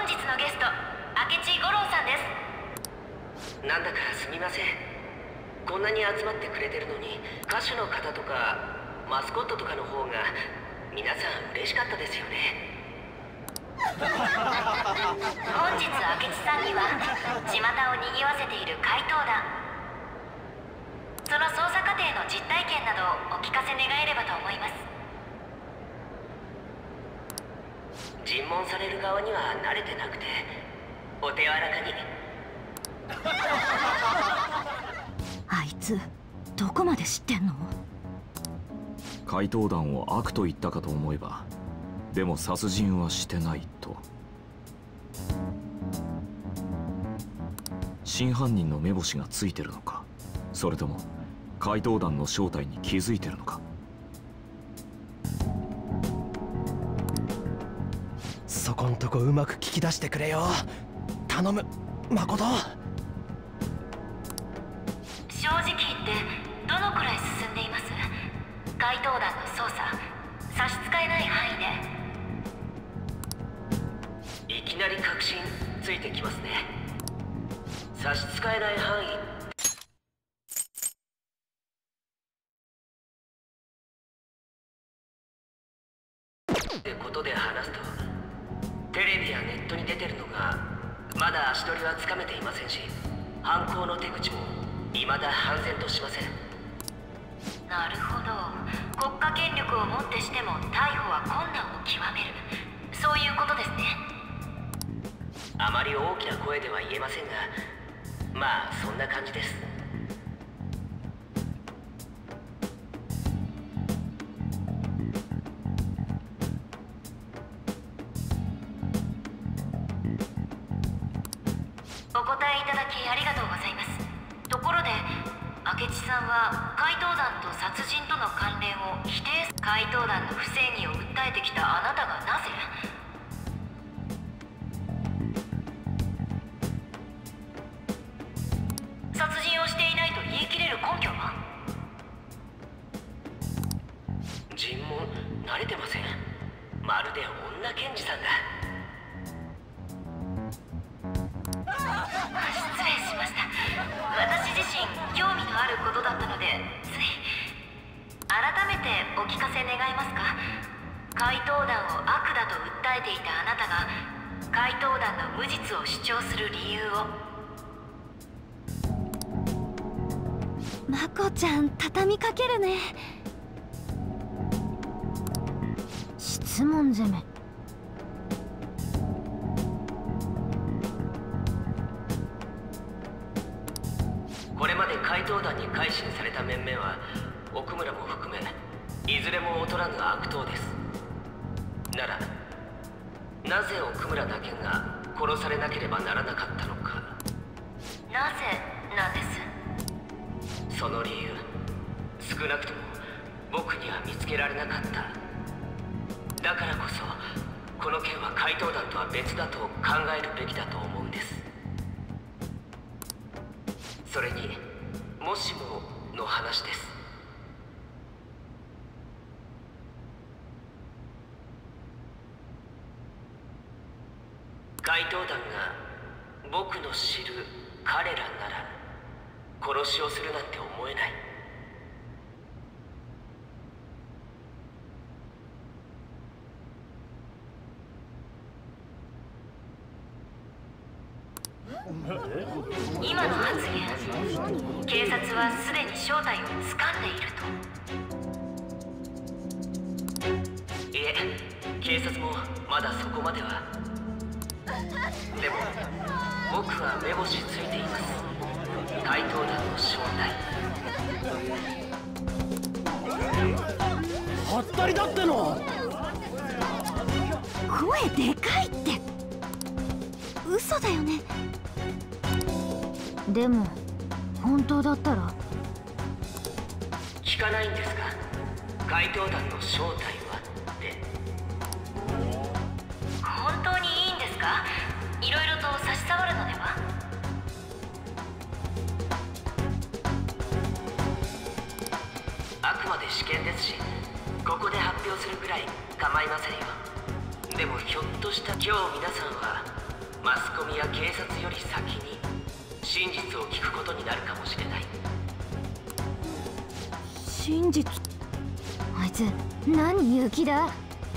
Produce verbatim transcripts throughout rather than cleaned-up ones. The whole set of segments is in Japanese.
日のゲスト明智五郎さんです。 なんだかすみません。こんなに集まってくれてるのに、歌手の方とかマスコットとかの方が皆さん嬉しかったですよね。 本日明智さんには巷を賑わせている怪盗団、その捜査過程の実体験などをお聞かせ願えればと思います。 尋問される側には慣れてなくて、お手柔らかに。 あいつどこまで知ってんの？ 怪盗団を悪と言ったかと思えば、でも殺人はしてないと。真犯人の目星がついてるのか、それとも怪盗団の正体に気づいてるのか。 そこんとこうまく聞き出してくれよ。頼む、誠。 正直言ってどのくらい進んでいます？怪盗団の捜査、差し支えない範囲で。 いきなり確信ついてきますね。差し支えない範囲ってことで話すと、テレビやネットに出てるのがまだ足取りはつかめていませんし、犯行の手口も未だ判然としません。 なるほど、国家権力をもってしても逮捕は困難を極める、そういうことですね。 あまり大きな声では言えませんが、まあそんな感じです。 お答えいただきありがとうございます。ところで明智さんは怪盗団と殺人との関連を否定す。怪盗団の不正義を訴えてきたあなたがなぜ殺人をしていないと言い切れる根拠は？ 尋問慣れてません。まるで女検事さんだ。 失礼しました。私自身興味のあることだったのでつい。改めてお聞かせ願えますか？怪盗団を悪だと訴えていたあなたが怪盗団の無実を主張する理由を。 まこちゃん畳みかけるね。質問攻め。 これまで怪盗団に改心された面々は奥村も含めいずれも劣らぬ悪党です。ならなぜ奥村だけが殺されなければならなかったのか。 なぜなんです？ その理由、少なくとも僕には見つけられなかった。だからこそこの件は怪盗団とは別だと考えるべきだと思うんです。それにもしもの話です。怪盗団が僕の知る彼らなら殺しをするなんて思えない。 今の発言、警察はすでに正体をつかんでいると？ いえ、警察もまだそこまでは。でも僕は目星ついています。怪盗団の正体。 はったりだっての。 声でかいって。嘘だよね。でも本当だったら聞かないんですか？怪盗団の正体はって。 本当にいいんですか？いろいろと差し障るのでは？ あくまで試験ですし、ここで発表するぐらい構いませんよ。でもひょっとした今日皆さんはマスコミや警察より先に真実を聞くことになるかもしれない。 真実。あいつ何勇気だ。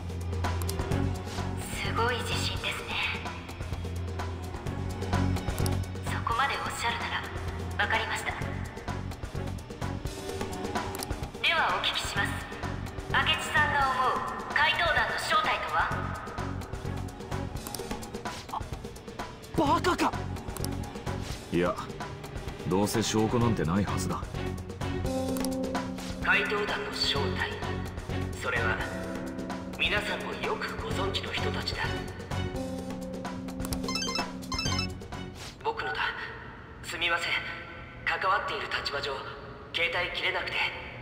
すごい自信ですね。そこまでおっしゃるなら分かりました。ではお聞きします。明智さんが思う怪盗団の正体とは？ バカか。 いや、どうせ証拠なんてないはずだ。 怪盗団の正体、それは皆さんもよくご存知の人たちだ。僕のだ。すみません、関わっている立場上携帯切れなくて。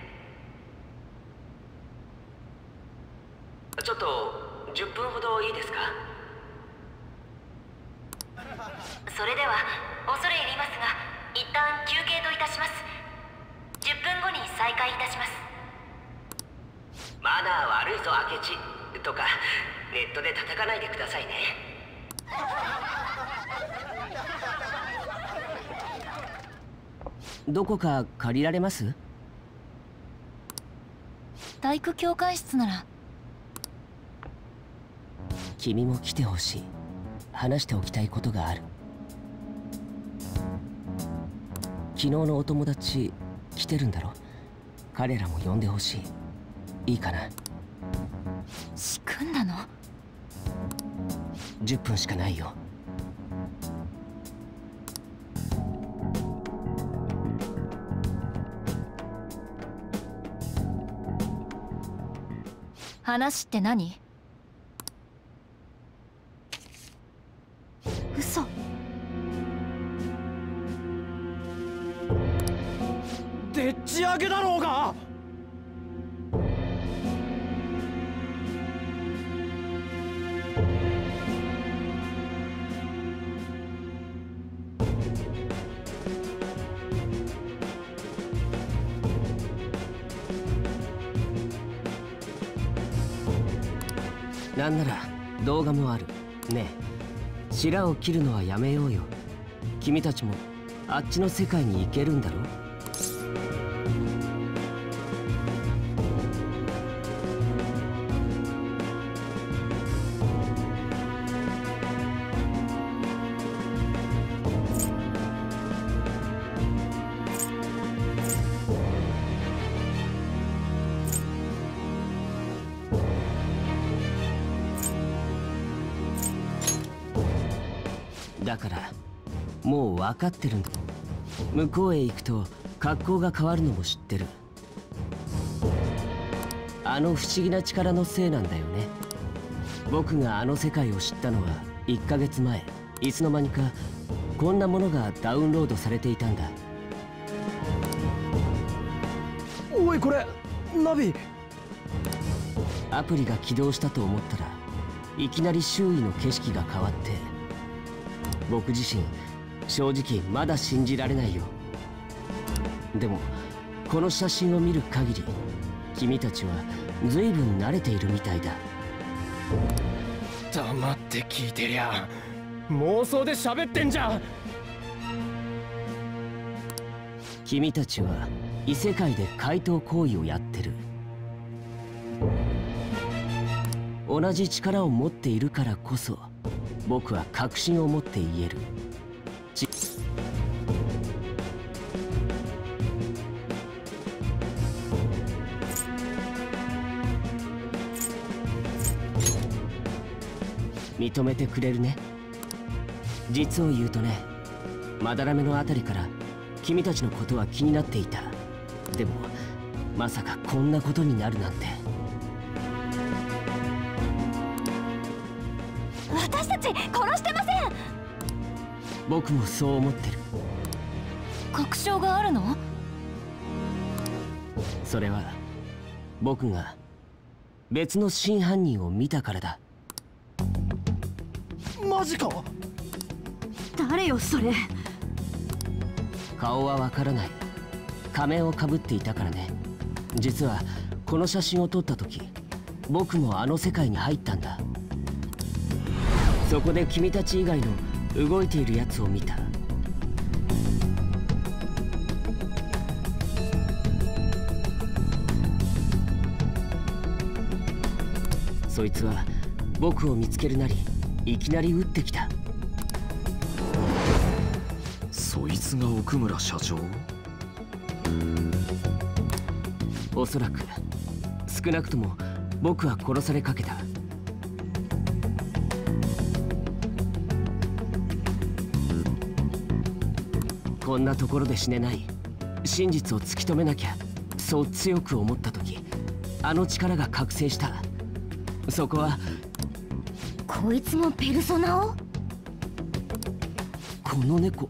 ちょっとじゅっぷんほどいいですか？ それでは恐れ入りますが一旦休憩といたします。じゅっぷんごに再開いたします。 マナー悪いぞ明智とかネットで叩かないでくださいね。 どこか借りられます？ 体育教官室なら。 君も来てほしい。話しておきたいことがある。昨日のお友達来てるんだろ？彼らも呼んでほしい。いいかな？ 仕組んだの？ じゅっぷんしかないよ。 話って何？嘘。 でっち上げだろうが。 なんなら動画もある。ねえ、白を切るのはやめようよ。君たちもあっちの世界に行けるんだろ？だからもう分かってるんだ。向こうへ行くと格好が変わるのも知ってる。あの不思議な力のせいなんだよね。僕があの世界を知ったのはいっかげつまえ。いつの間にかこんなものがダウンロードされていたんだ。 おいこれナビ。 アプリが起動したと思ったらいきなり周囲の景色が変わって、僕自身正直まだ信じられないよ。でもこの写真を見る限り君たちは随分慣れているみたいだ。 黙って聞いてりゃ妄想で喋ってんじゃん。 君たちは異世界で怪盗行為をやってる。同じ力を持っているからこそ僕は確信を持って言える。ち認めてくれるね。実を言うとね、まだらめのあたりから君たちのことは気になっていた。でもまさかこんなことになるなんて。 私たち殺してません。 僕もそう思ってる。 確証があるの？ それは僕が別の真犯人を見たからだ。 マジか。 誰よそれ。 顔はわからない。仮面をかぶっていたからね。実はこの写真を撮った時僕もあの世界に入ったんだ。そこで君たち以外の動いているやつを見た。そいつは僕を見つけるなりいきなり撃ってきた。 そいつが奥村社長？ おそらく。少なくとも僕は殺されかけた。こんなところで死ねない。真実を突き止めなきゃ、そう強く思った時、あの力が覚醒した。そこは。 こいつもペルソナを？ この猫、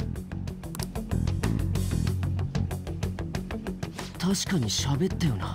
確かに喋ったよな。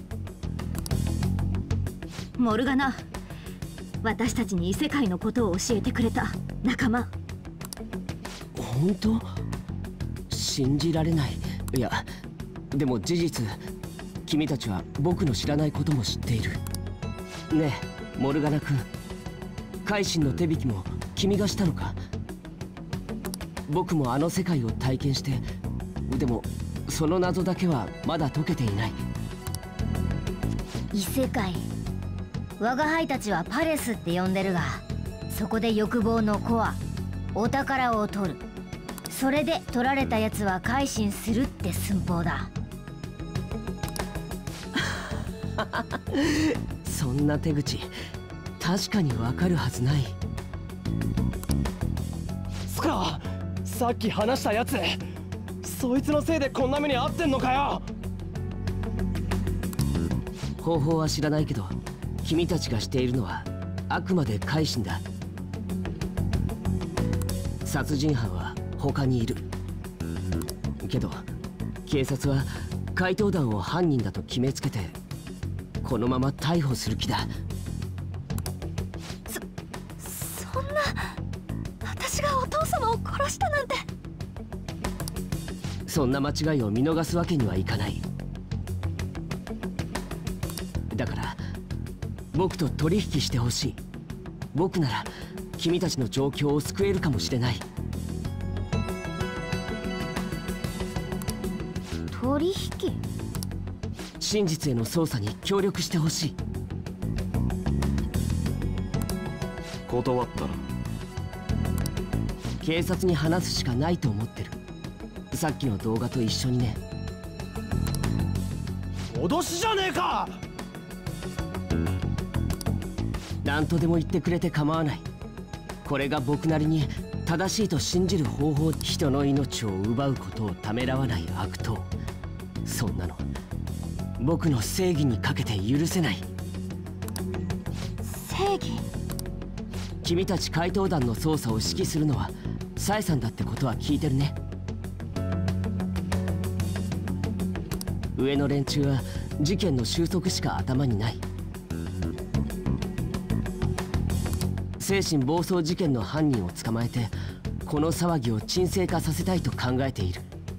モルガナ、私たちに異世界のことを教えてくれた仲間。 本当？信じられない。いや、でも事実、君たちは僕の知らないことも知っている。ねえモルガナ君、改心の手引きも君がしたのか？僕もあの世界を体験して、でもその謎だけはまだ解けていない。 異世界、我が輩たちはパレスって呼んでるが、そこで欲望のコア、お宝を取る。それで取られたやつは改心するって寸法だ。 そんな手口確かにわかるはずない。 スカ、さっき話したやつ、そいつのせいでこんな目に遭ってんのかよ。 方法は知らないけど、君たちがしているのはあくまで改心だ。殺人犯は他にいるけど、警察は怪盗団を犯人だと決めつけて、このまま逮捕する気だ。 そそんな、私がお父様を殺したなんて。 そんな間違いを見逃すわけにはいかない。だから僕と取引してほしい。僕なら君たちの状況を救えるかもしれない。 取引？ 真実への捜査に協力してほしい。 断ったら？ 警察に話すしかないと思ってる。さっきの動画と一緒にね。 脅しじゃねえか。 何とでも言ってくれて構わない。これが僕なりに正しいと信じる方法。人の命を奪うことをためらわない悪党、そんなの僕の正義にかけて許せない。 正義？ 君たち怪盗団の捜査を指揮するのはサエさんだってことは聞いてるね。上の連中は事件の収束しか頭にない。精神暴走事件の犯人を捕まえて、この騒ぎを沈静化させたいと考えている。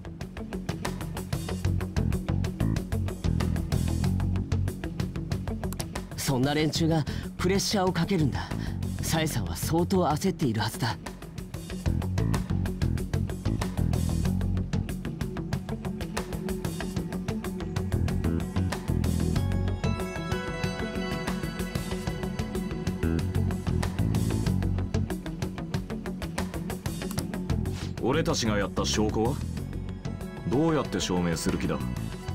そんな連中がプレッシャーをかけるんだ。サエさんは相当焦っているはずだ。 俺たちがやった証拠はどうやって証明する気だ？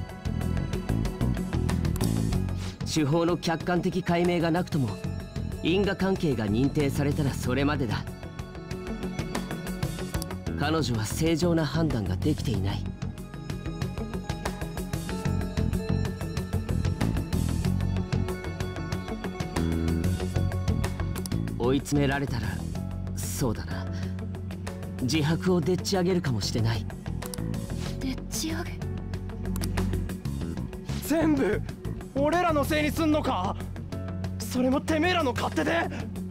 手法の客観的解明がなくとも因果関係が認定されたらそれまでだ。彼女は正常な判断ができていない。追い詰められたら、そうだな、自白をでっち上げるかもしれない。 でっち上げ？ 全部俺らのせいにすんのか？それもてめえらの勝手で？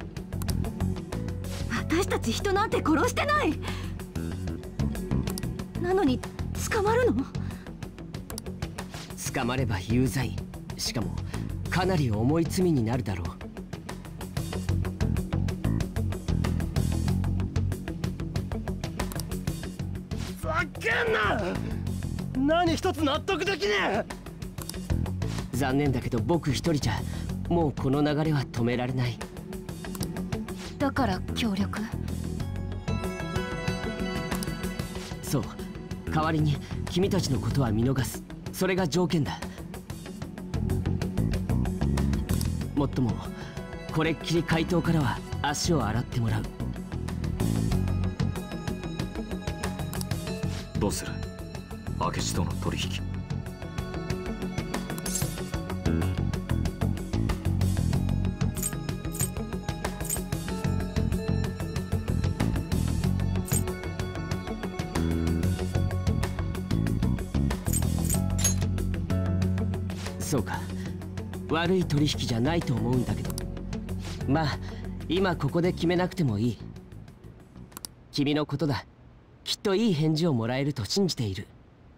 私たち人なんて殺してない。なのに捕まるの？ 捕まれば有罪。しかもかなり重い罪になるだろう。 けんな。何一つ納得できねえ。 残念だけど僕一人じゃもうこの流れは止められない。 だから協力。 そう、代わりに君たちのことは見逃す、それが条件だ。もっともこれっきり怪盗からは足を洗ってもらう。 どうする？明智との取引。 そうか、悪い取引じゃないと思うんだけど、まあ今ここで決めなくてもいい。君のことだ。きっといい返事をもらえると信じている。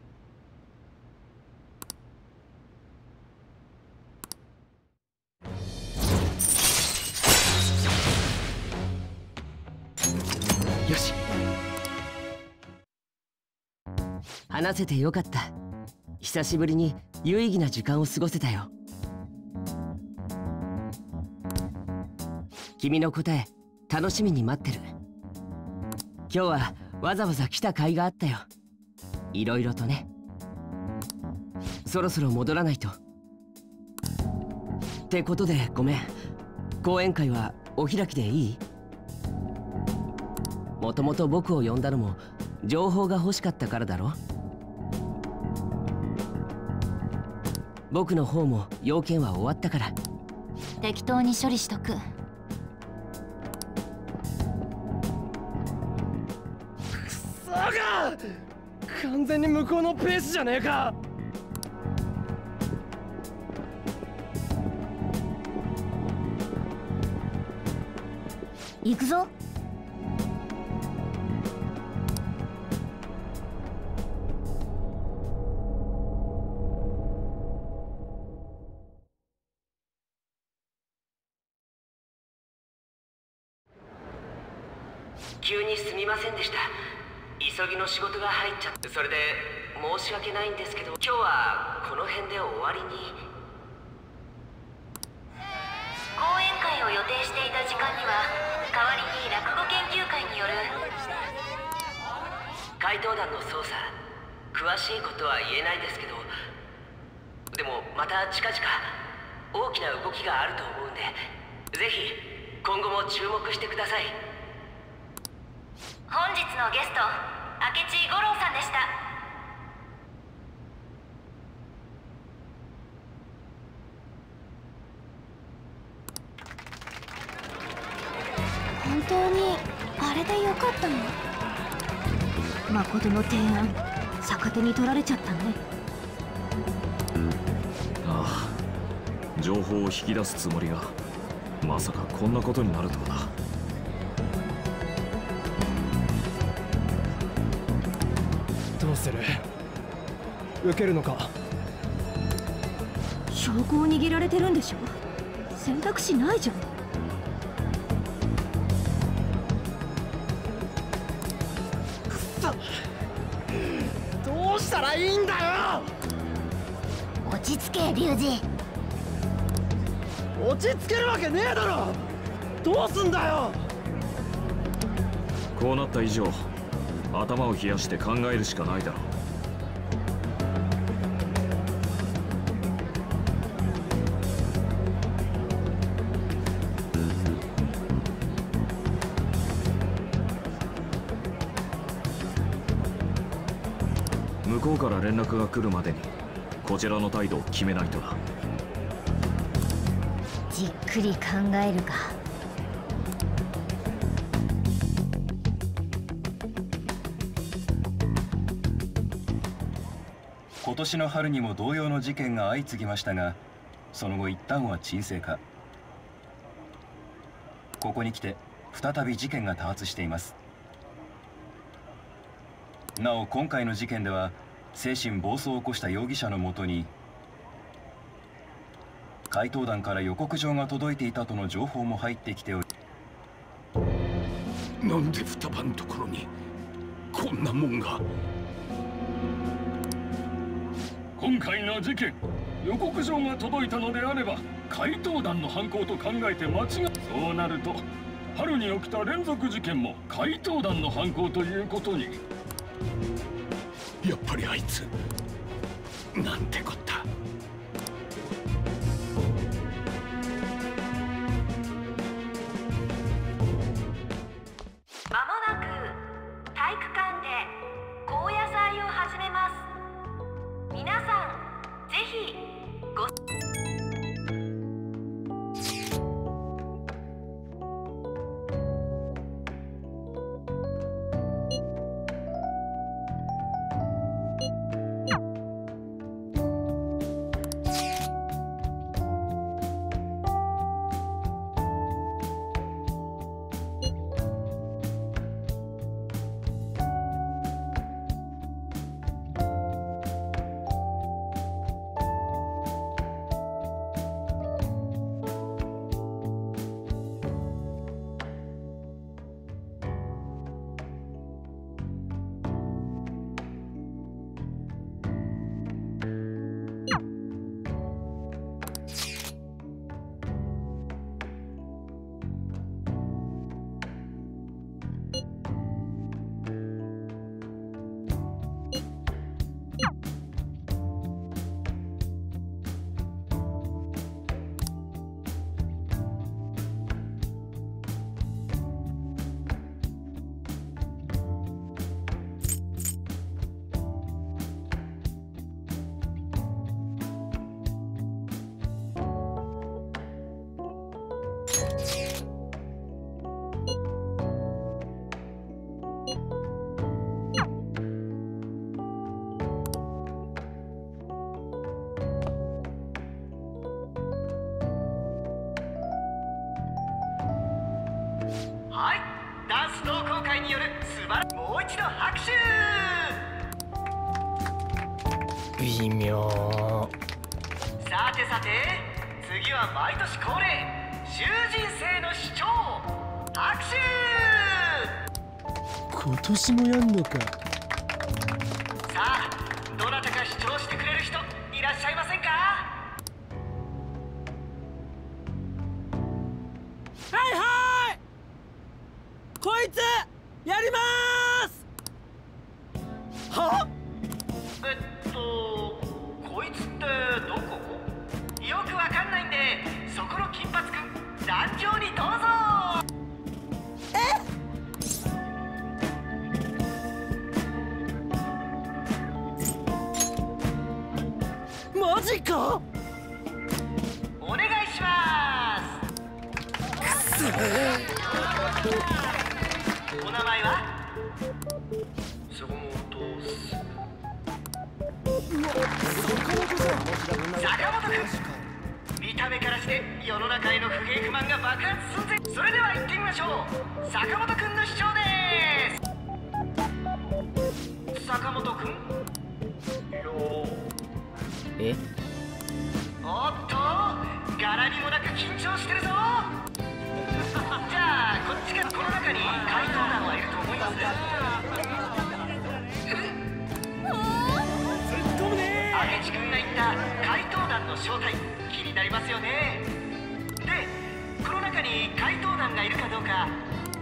よし、話せてよかった。久しぶりに有意義な時間を過ごせたよ。君の答え楽しみに待ってる。今日はわざわざ来た甲斐があったよ。いろいろとね。そろそろ戻らないと。ってことでごめん。講演会はお開きでいい？もともと僕を呼んだのも情報が欲しかったからだろ。僕の方も要件は終わったから。 適当に処理しとく。 完全に向こうのペースじゃねえか。 行くぞ。 急にすみませんでした。急ぎの仕事が入っちゃって、それで申し訳ないんですけど、今日はこの辺で終わりに。 講演会を予定していた時間には代わりに落語研究会による怪盗団の捜査、詳しいことは言えないですけど、でもまた近々大きな動きがあると思うんで、ぜひ今後も注目してください。 本日のゲスト、明智五郎さんでした。 本当にあれでよかったの？誠の提案逆手に取られちゃったね。 ああ、情報を引き出すつもりがまさかこんなことになるとはな。 どうする？受けるのか？ 証拠を握られてるんでしょ？選択肢ないじゃん。 くそ！どうしたらいいんだよ！ 落ち着け龍二。 落ち着けるわけねえだろ！どうすんだよ！ こうなった以上頭を冷やして考えるしかないだろう。向こうから連絡が来るまでにこちらの態度を決めないとな。 じっくり考えるか。 今年の春にも同様の事件が相次ぎましたが、その後一旦は沈静化。ここに来て再び事件が多発しています。なお今回の事件では精神暴走を起こした容疑者のもとに怪盗団から予告状が届いていたとの情報も入ってきており、 なんで双葉のところにこんなもんが。 今回の事件、予告状が届いたのであれば怪盗団の犯行と考えて間違い。そうなると春に起きた連続事件も怪盗団の犯行ということに。 やっぱりあいつ、なんてこった。 まもなく体育館で高野祭を始めます。皆さんぜひごはい、ダンス同好会による素晴らしい。もう一度拍手。 微妙。 さてさて、次は毎年恒例囚人生の主張。拍手。 今年もやんのか。 さあ、どなたか主張してくれる人いらっしゃいませんか？ はいはい、こいつやりまーす。は？ えっとこいつってどこ？よくわかんないんで、そこの金髪くん壇上にどうぞ。 マジか？ お願いします。くそ。お名前は？坂本す。坂本君。見た目からして世の中への不平不満が爆発寸前。それでは行ってみましょう。坂本君の主張です。坂本君。よー。 え？ おっと、柄にもなく緊張してるぞ。じゃあこっちから。この中に怪盗団はいると思います。 突っ込むねー。 明智君が言った怪盗団の正体、気になりますよね。で、この中に怪盗団がいるかどうか。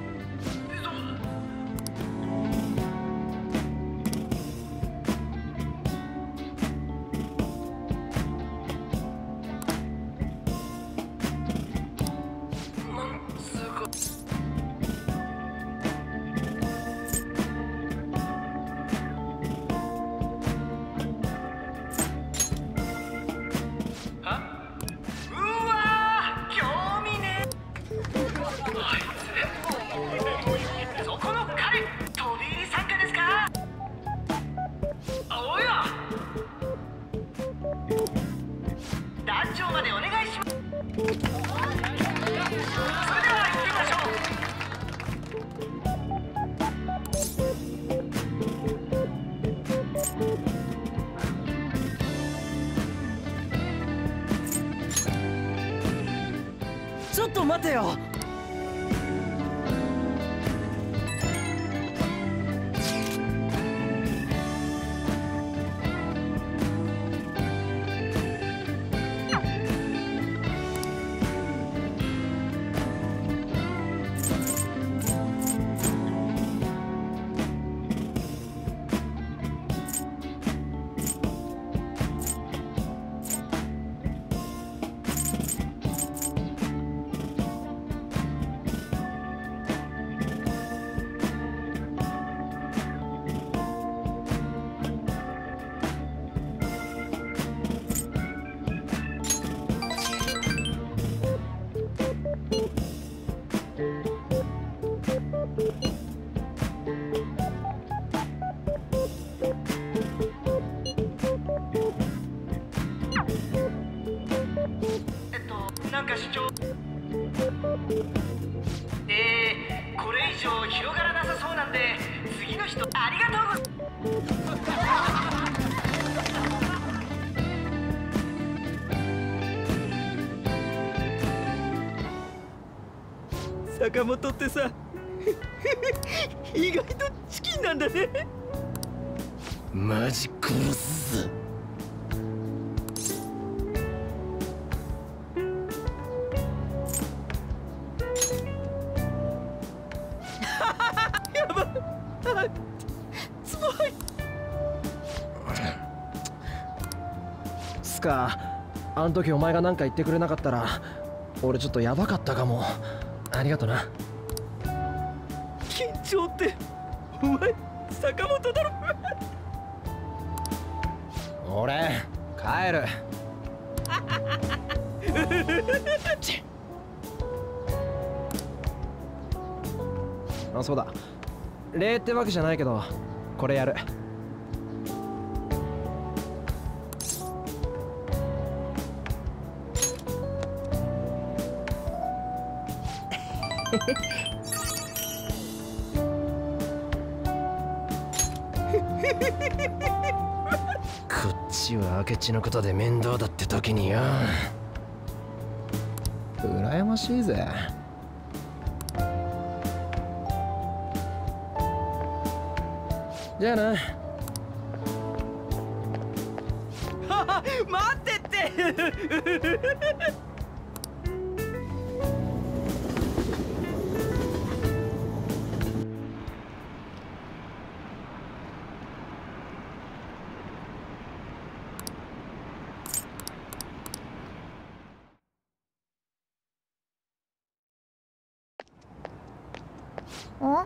ちょっと待てよ。 坂本ってさ意外とチキンなんだね。 マジ殺すぞ。 やばっ、つぼい。 スカ、あの時お前が何か言ってくれなかったら俺ちょっとヤバかったかも。ありがとな。 緊張ってお前坂本だろ。 俺帰る。あ、そうだ、礼ってわけじゃないけどこれやる。こっちは明智のことで面倒だって時によ。羨ましいぜ。じゃあな。 待ってってお？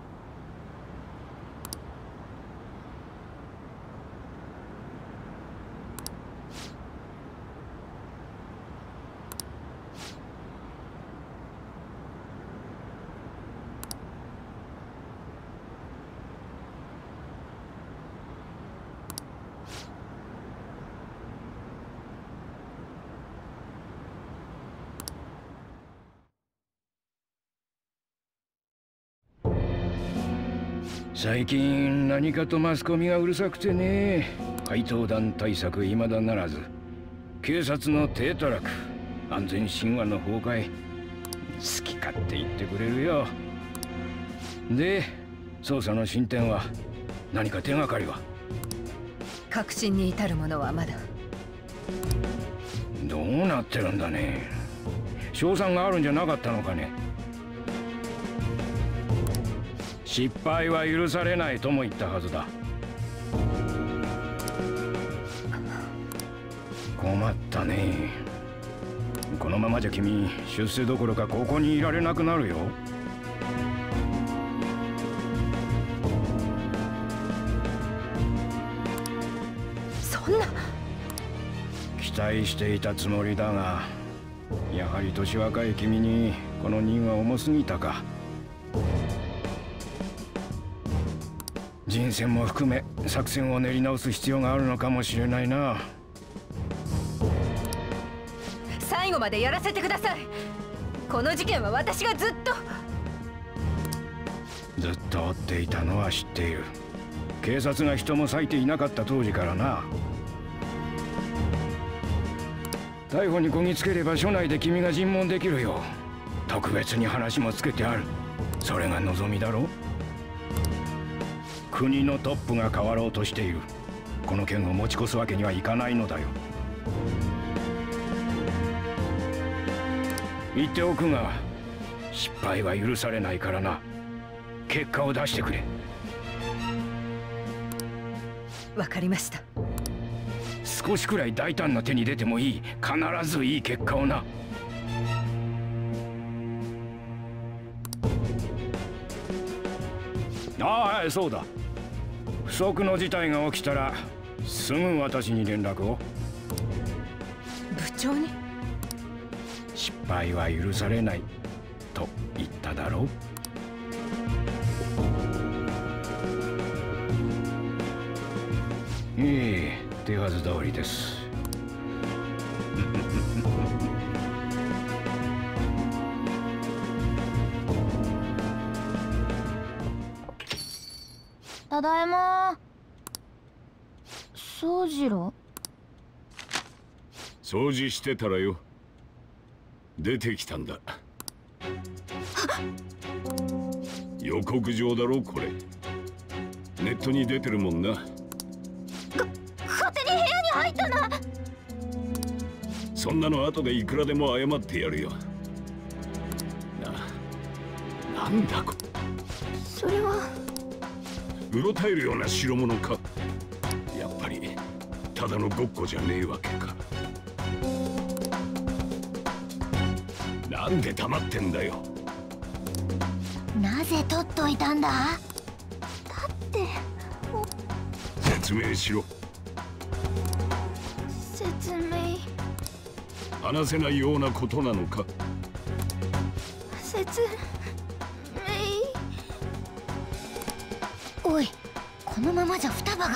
最近何かとマスコミがうるさくてね。怪盗団対策未だならず、警察の低たらく、安全神話の崩壊、好き勝手言ってくれるよ。で、捜査の進展は何か手がかりは？ 確信に至るものはまだ。 どうなってるんだね。勝算があるんじゃなかったのかね。失敗は許されないとも言ったはずだ。困ったね。このままじゃ君出世どころかここにいられなくなるよ。 そんな。 期待していたつもりだが、やはり年若い君にこの任は重すぎたか。人選も含め作戦を練り直す必要があるのかもしれないな。 最後までやらせてください。この事件は私がずっとずっと追っていたのは知っている。警察が人も割いていなかった当時からな。逮捕にこぎつければ署内で君が尋問できるよ。特別に話もつけてある。それが望みだろう。国のトップが変わろうとしている。この件を持ち越すわけにはいかないのだよ。言っておくが、失敗は許されないからな。結果を出してくれ。 わかりました。 少しくらい大胆な手に出てもいい。必ずいい結果をな。ああ、そうだ。不測の事態が起きたらすぐ私に連絡を。 部長に？ 失敗は許されないと言っただろう。ええ、手はず通りです。 ただいま。宗次郎？ 掃除してたらよ。出てきたんだ。 予告状だろこれ。ネットに出てるもんな。 か勝手に部屋に入ったな。 そんなの後でいくらでも謝ってやるよ。な、なんだこ。 それはうろたえるような代物か。やっぱりただのごっこじゃねえわけか。なんで黙ってんだよ。 なぜ取っといたんだ。だって説明しろ。 説明話せないようなことなのか。 説明おい、このままじゃ双葉が。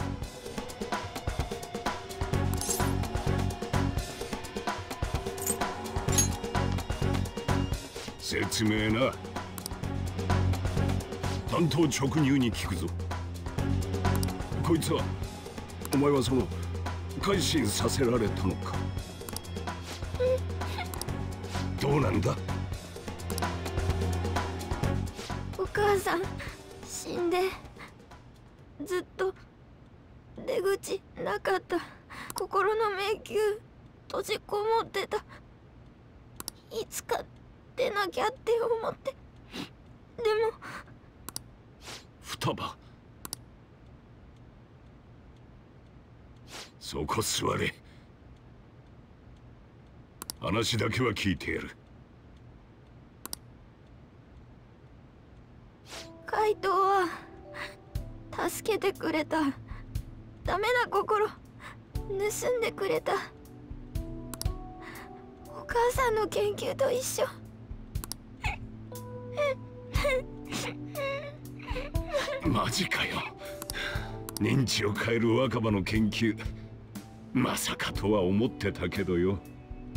説明な。単刀直入に聞くぞ。こいつはお前はその改心させられたのか。どうなんだ。 お母さん死んでずっと出口なかった。心の迷宮閉じこもってた。いつか出なきゃって思って。でも双葉、そこ座れ。話だけは聞いてやる。 怪盗は助けてくれた。ダメな心盗んでくれた。お母さんの研究と一緒。 マジかよ。認知を変える若葉の研究、まさかとは思ってたけどよ。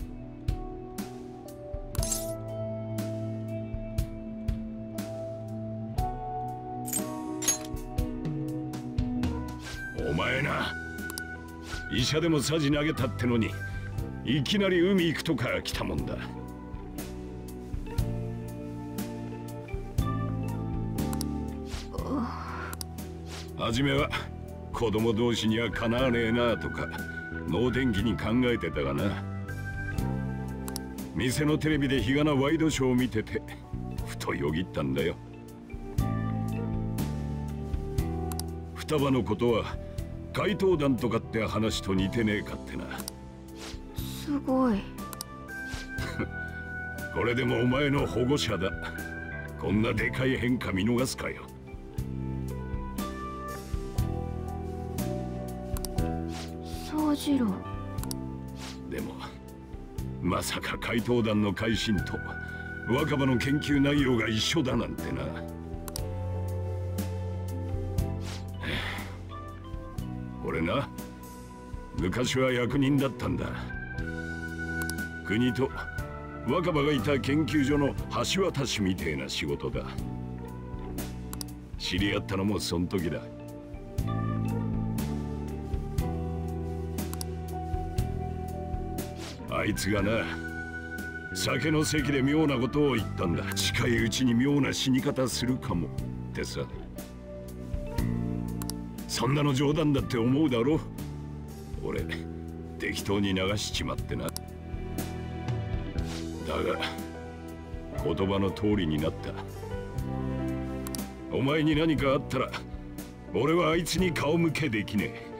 お前な、医者でもさじ投げたってのにいきなり海行くとか来たもんだ。はじめは子供同士にはかなわねえなとか能天気に考えてたがな。店のテレビで日がなワイドショーを見ててふとよぎったんだよ。双葉のことは怪盗団とかって話と似てねえかってな。 すごい。 これでもお前の保護者だ。こんなでかい変化見逃すかよ。 宗次郎。 でもまさか怪盗団の改心と若葉の研究内容が一緒だなんてな。俺な、昔は役人だったんだ。国と若葉がいた研究所の橋渡しみてえな仕事だ。知り合ったのもそん時だ。あいつがな、酒の席で妙なことを言ったんだ。近いうちに妙な死に方するかもってさ。そんなの冗談だって思うだろ。俺適当に流しちまってな。だが言葉の通りになった。お前に何かあったら俺はあいつに顔向けできねえ。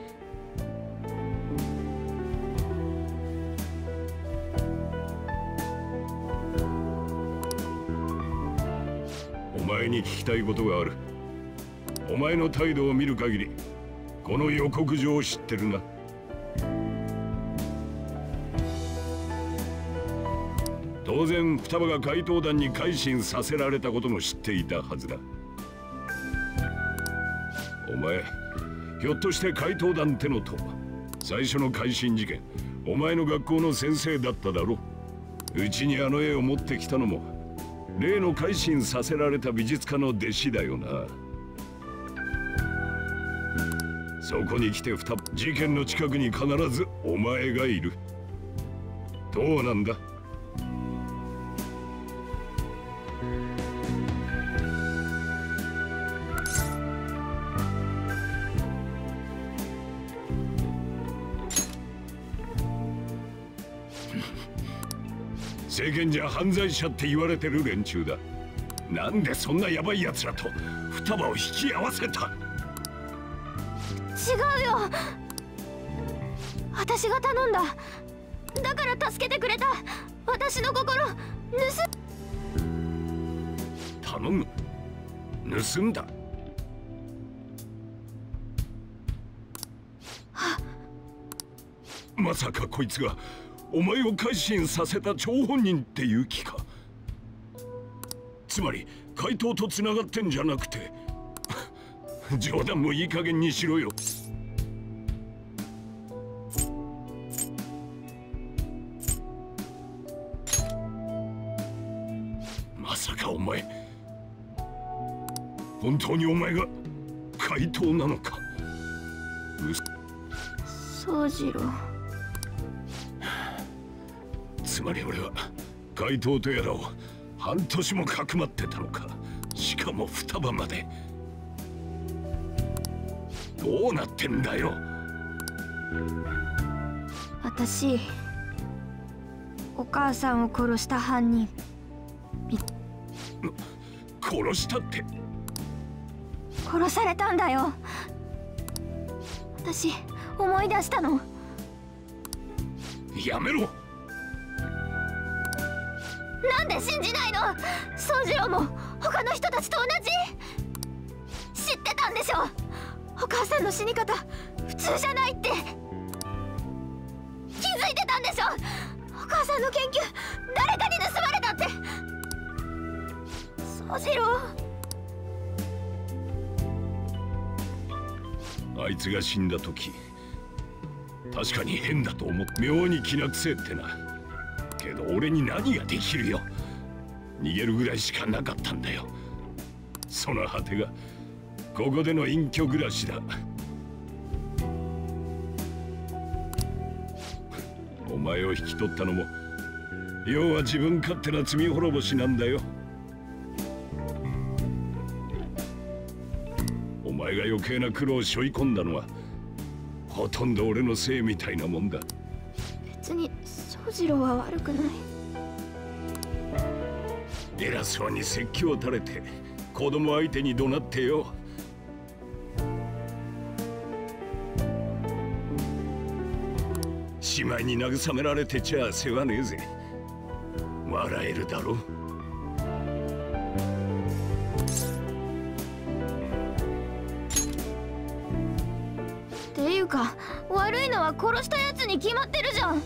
お前に聞きたいことがある。お前の態度を見る限りこの予告状を知ってるな。当然双葉が怪盗団に改心させられたことも知っていたはずだ。お前ひょっとして怪盗団ってのと最初の改心事件、お前の学校の先生だっただろ。うちにあの絵を持ってきたのも例の改心させられた美術家の弟子だよな。そこに来て双葉、事件の近くに必ずお前がいる。どうなんだ。 世間じゃ犯罪者って言われてる連中だ。なんでそんなヤバい奴らと双葉を引き合わせた？ 違うよ、私が頼んだ。だから助けてくれた。私の心盗頼む？盗んだ？まさかこいつがお前を改心させた張本人っていう気か？つまり怪盗とつながってんじゃなくて冗談もいい加減にしろよ。まさかお前本当にお前が怪盗なのか？ 宗次郎。 つまり俺は怪盗とやらを半年もかくまってたのか。しかも双葉まで。どうなってんだよ。 私、お母さんを殺した犯人。 殺したって？ 殺されたんだよ。私思い出したの。 やめろ。 なんで信じないの？宗次郎も他の人たちと同じ？知ってたんでしょ？お母さんの死に方普通じゃないって気づいてたんでしょ？お母さんの研究誰かに盗まれたって。宗次郎。 あいつが死んだ時確かに変だと思って妙に気なくせえってな。けど俺に何ができるよ。逃げるぐらいしかなかったんだよ。その果てがここでの隠居暮らしだ。お前を引き取ったのも要は自分勝手な罪滅ぼしなんだよ。お前が余計な苦労を背負い込んだのはほとんど俺のせいみたいなもんだ。 別に宗次郎は悪くない。 偉そうに説教を垂れて子供相手に怒鳴ってよ。姉妹に慰められてちゃ世話ねえぜ。笑えるだろ。 っていうか悪いのは殺したやつに決まってるじゃん。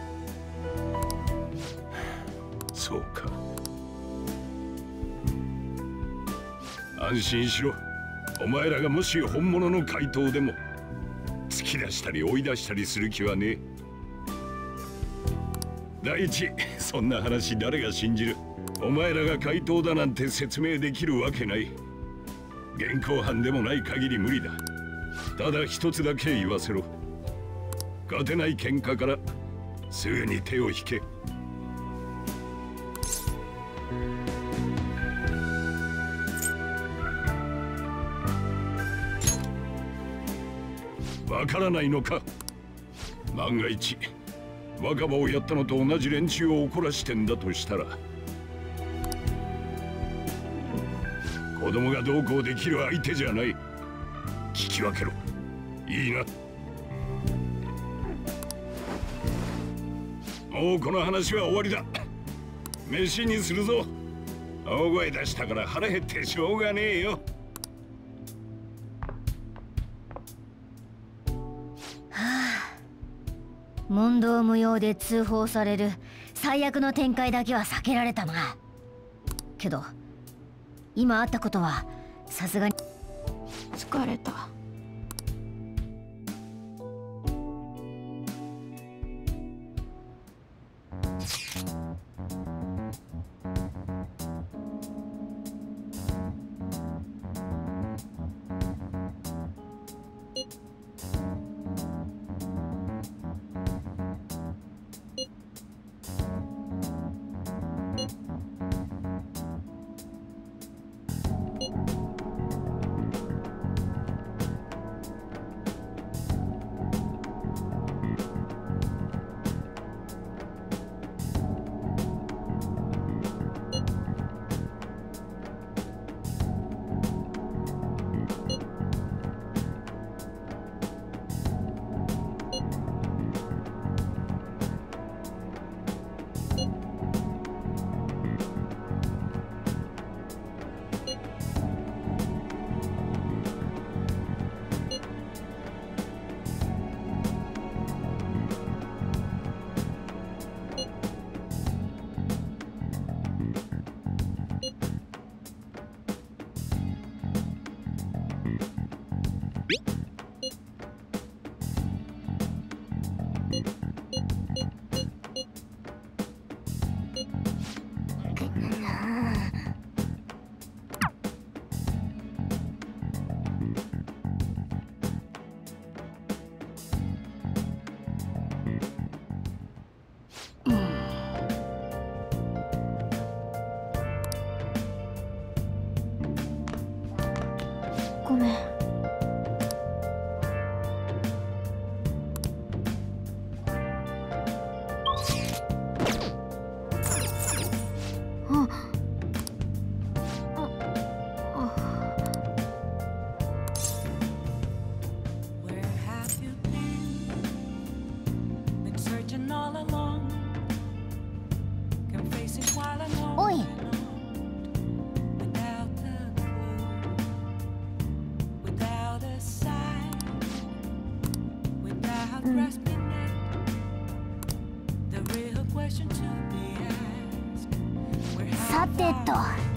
そうか。安心しろ。お前らがもし本物の怪盗でも突き出したり追い出したりする気はねえ。第一、そんな話誰が信じる？お前らが怪盗だなんて説明できるわけない。現行犯でもない限り無理だ。ただ一つだけ言わせろ。勝てない喧嘩からすぐに手を引け。わからないのか？万が一若葉をやったのと同じ連中を怒らしてんだとしたら子供がどうこうできる相手じゃない。聞き分けろ。いいな。もうこの話は終わりだ。飯にするぞ。大声出したから腹減ってしょうがねえよ。 問答無用で通報される最悪の展開だけは避けられたな。けど今あったことはさすがに疲れた。 さてと。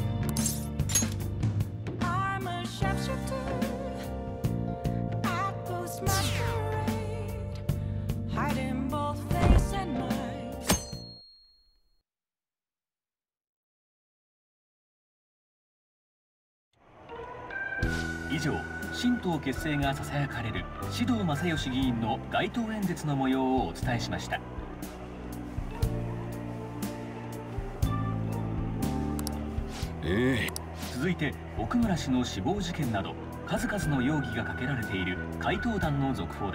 以上、新党結成がささやかれる獅童正義議員の街頭演説の模様をお伝えしました。 ええ、 続いて奥村氏の死亡事件など数々の容疑がかけられている怪盗団の続報です。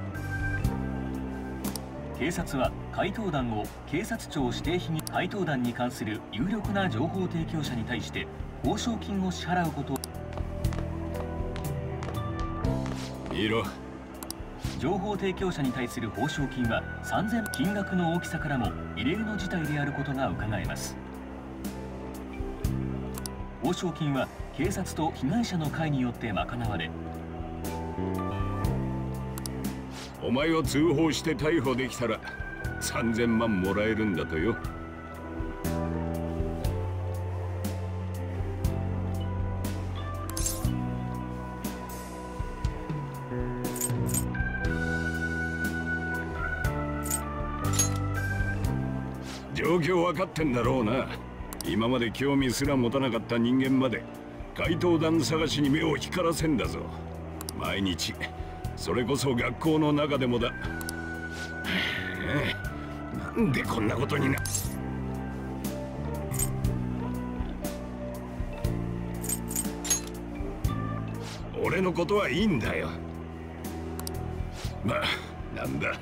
警察は怪盗団を警察庁指定秘密怪盗団に関する有力な情報提供者に対して報奨金を支払うことをいいろ。 情報提供者に対する報奨金はさんぜん、金額の大きさからも異例の事態であることがうかがえます。報奨金は警察と被害者の会によって賄われ、 お前を通報して逮捕できたらさんぜんまんもらえるんだとよ。状況分かってんだろうな。今まで興味すら持たなかった人間まで怪盗団探しに目を光らせんだぞ。毎日、それこそ学校の中でもだ。なんでこんなことにな。俺のことはいいんだよ。まあなんだ、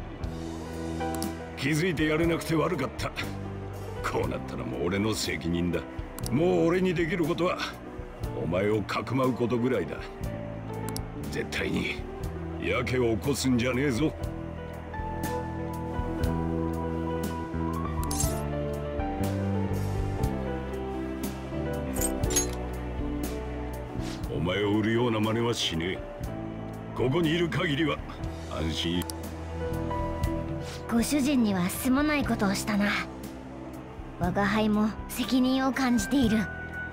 気づいてやれなくて悪かった。こうなったらもう俺の責任だ。もう俺にできることはお前をかくまうことぐらいだ。絶対にやけを起こすんじゃねえぞ。お前を売るような真似はしねえ。ここにいる限りは安心。 ご主人にはすまないことをしたな。我が輩も責任を感じている。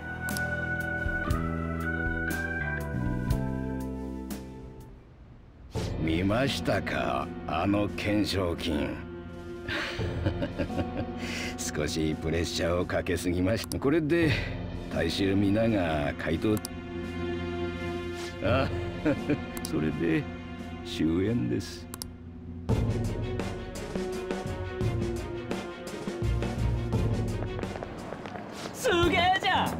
見ましたか、あの懸賞金。少しプレッシャーをかけすぎました。これで大衆皆が怪盗、あそれで終焉です。 すげえじゃん。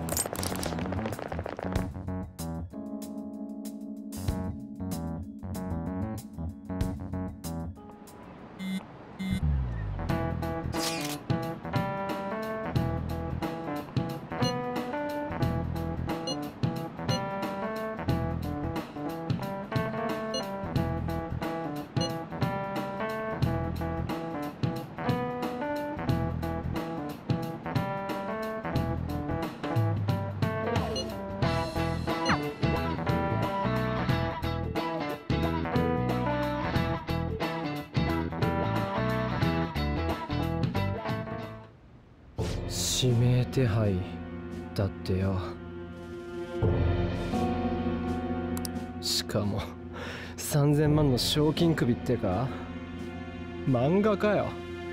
指名手配だってよ。しかもさんぜんまんの賞金首ってか、漫画かよ。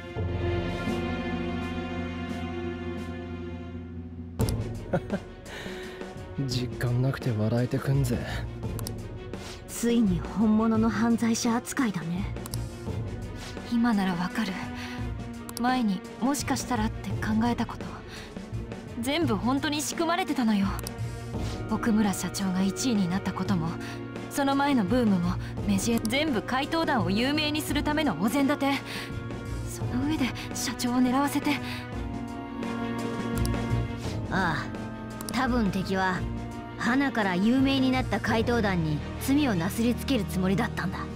実感なくて笑えてくんぜ。 ついに本物の犯罪者扱いだね。今ならわかる。前にもしかしたらって考えたこと全部本当に仕組まれてたのよ。奥村社長がいちいになったことも、その前のブームもメジエ全部怪盗団を有名にするためのお膳立て。その上で社長を狙わせて。 ああ、多分敵は花から有名になった怪盗団に罪をなすりつけるつもりだったんだ。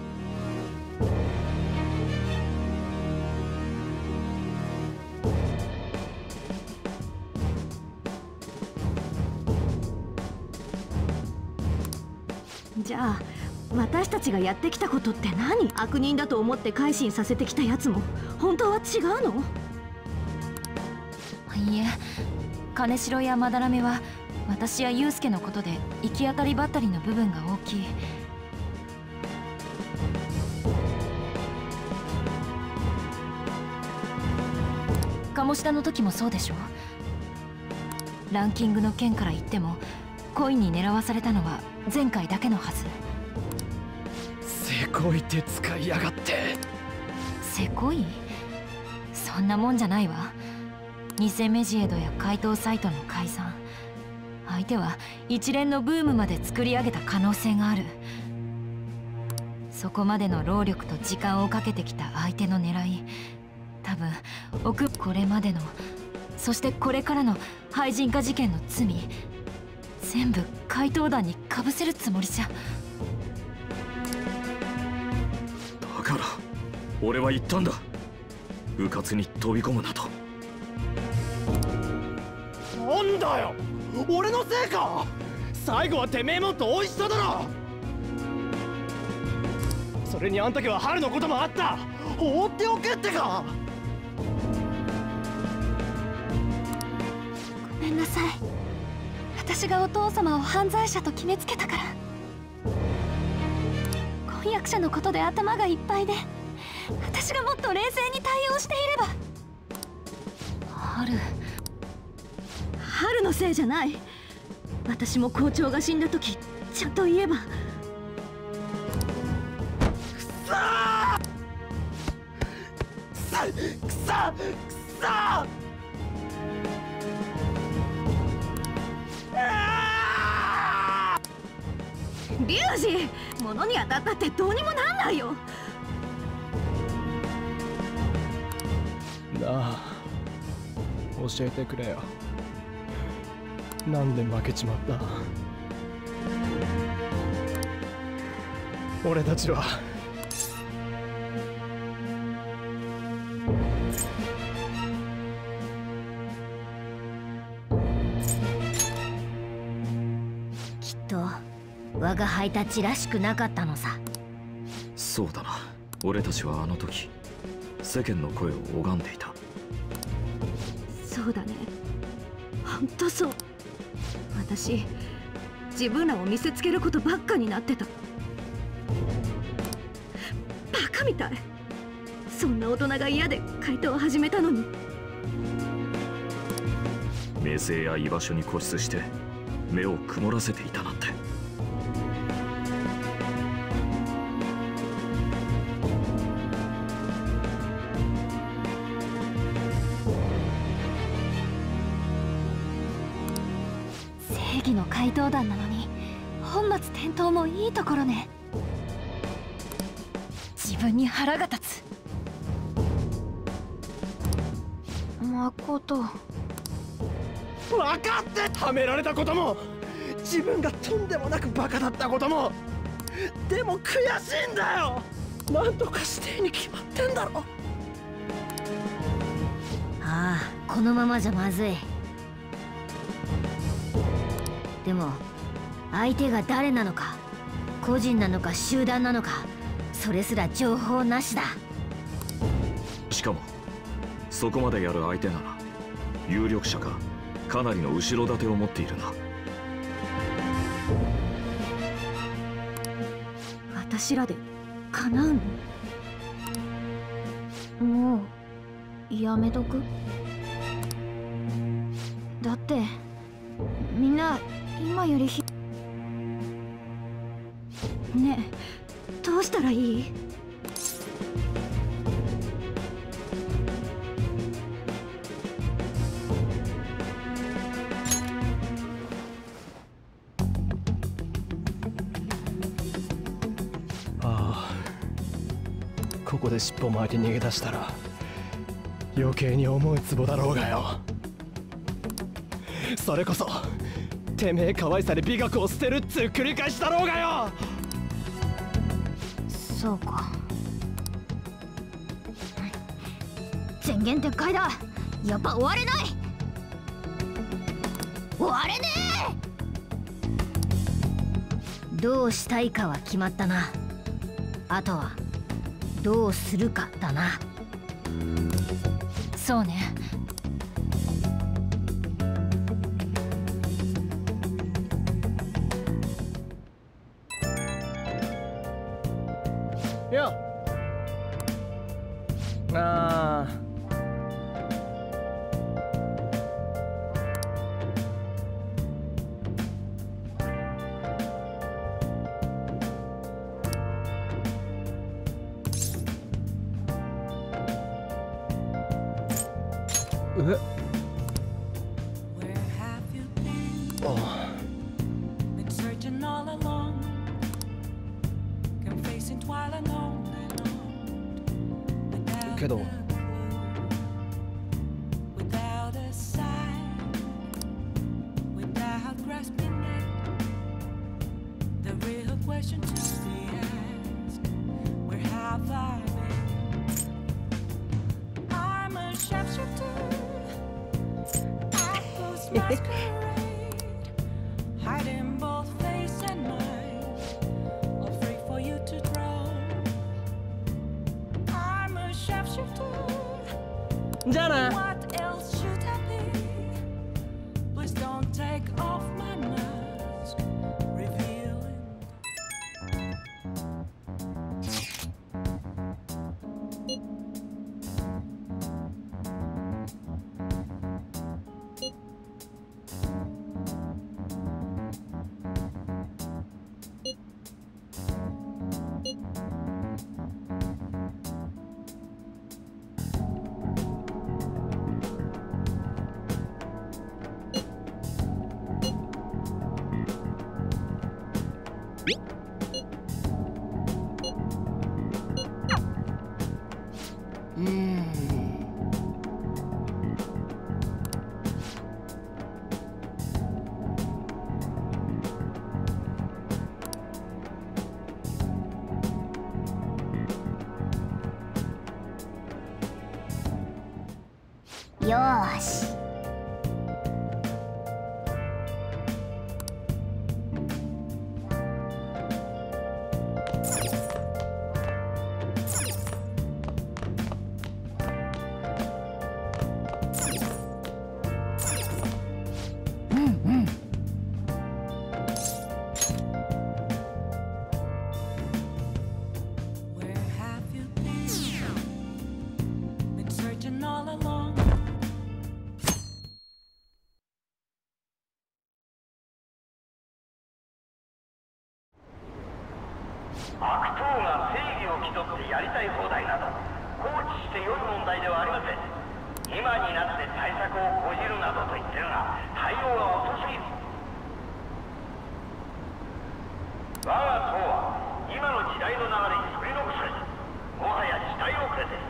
じゃあ私たちがやってきたことって何？悪人だと思って改心させてきたやつも本当は違うの？ いいえ、金城やまだらめは私やユウスケのことで行き当たりばったりの部分が大きい。鴨志田の時もそうでしょ。ランキングの件から言っても恋に狙わされたのは前回だけのはず。 せこい手使いやがって。 せこい？そんなもんじゃないわ。偽メジエドや怪盗サイトの改ざん、相手は一連のブームまで作り上げた可能性がある。そこまでの労力と時間をかけてきた相手の狙い、多分奥これまでの、そしてこれからの廃人化事件の罪、全部怪盗団にかぶせるつもりじゃ。 だから俺は言ったんだ、迂闊に飛び込むなと。 なんだよ、俺のせいか。最後はてめえも同意しただろ。それにあん時は春のこともあった。放っておけってか。 ごめんなさい、私がお父様を犯罪者と決めつけたから。婚約者のことで頭がいっぱいで、私がもっと冷静に対応していれば。春春のせいじゃない。私も校長が死んだ時ちゃんと言えば。くそーくそくそくそリュウジ、物に当たったってどうにもなんないよ。 なあ、教えてくれよ。なんで負けちまった？俺たちはきっと我が輩たちらしくなかったのさ。 そうだな、俺たちはあの時世間の声を拝んでいた。 そうだね、ほんとそう。私、自分らを見せつけることばっかになってた。バカみたい。そんな大人が嫌で怪盗を始めたのに。 名声や居場所に固執して目を曇らせていたなんて。 正義の怪盗団なのに本末転倒もいいところね。自分に腹が立つ。誠、 分かってはめられたことも、自分がとんでもなくバカだったことも、でも悔しいんだよ。なんとかしてに決まってんだろ。 ああ、このままじゃまずい。でも相手が誰なのか、個人なのか集団なのか、それすら情報なしだ。 しかもそこまでやる相手なら有力者かかなりの後ろ盾を持っているな。 私らで叶うの？もうやめとく？だってみんな今よりひねえ、どうしたらいい？ ああ、ここで尻尾巻いて逃げ出したら余計に重いツボだろうがよ。それこそてめえ可愛さで美学を捨てるっつう繰り返しだろうがよ。 そうか。前言撤回だ。やっぱ終われない。終われねえ。どうしたいかは決まったな。あとはどうするかだな。 そうね。 よあーえけどじゃあな。 よーし。うんうん。 悪党が正義を気取ってやりたい放題など放置して良い問題ではありません。今になって対策を講じるなどと言ってるが対応が遅すぎる。我が党は今の時代の流れに取り残されもはや時代遅れです。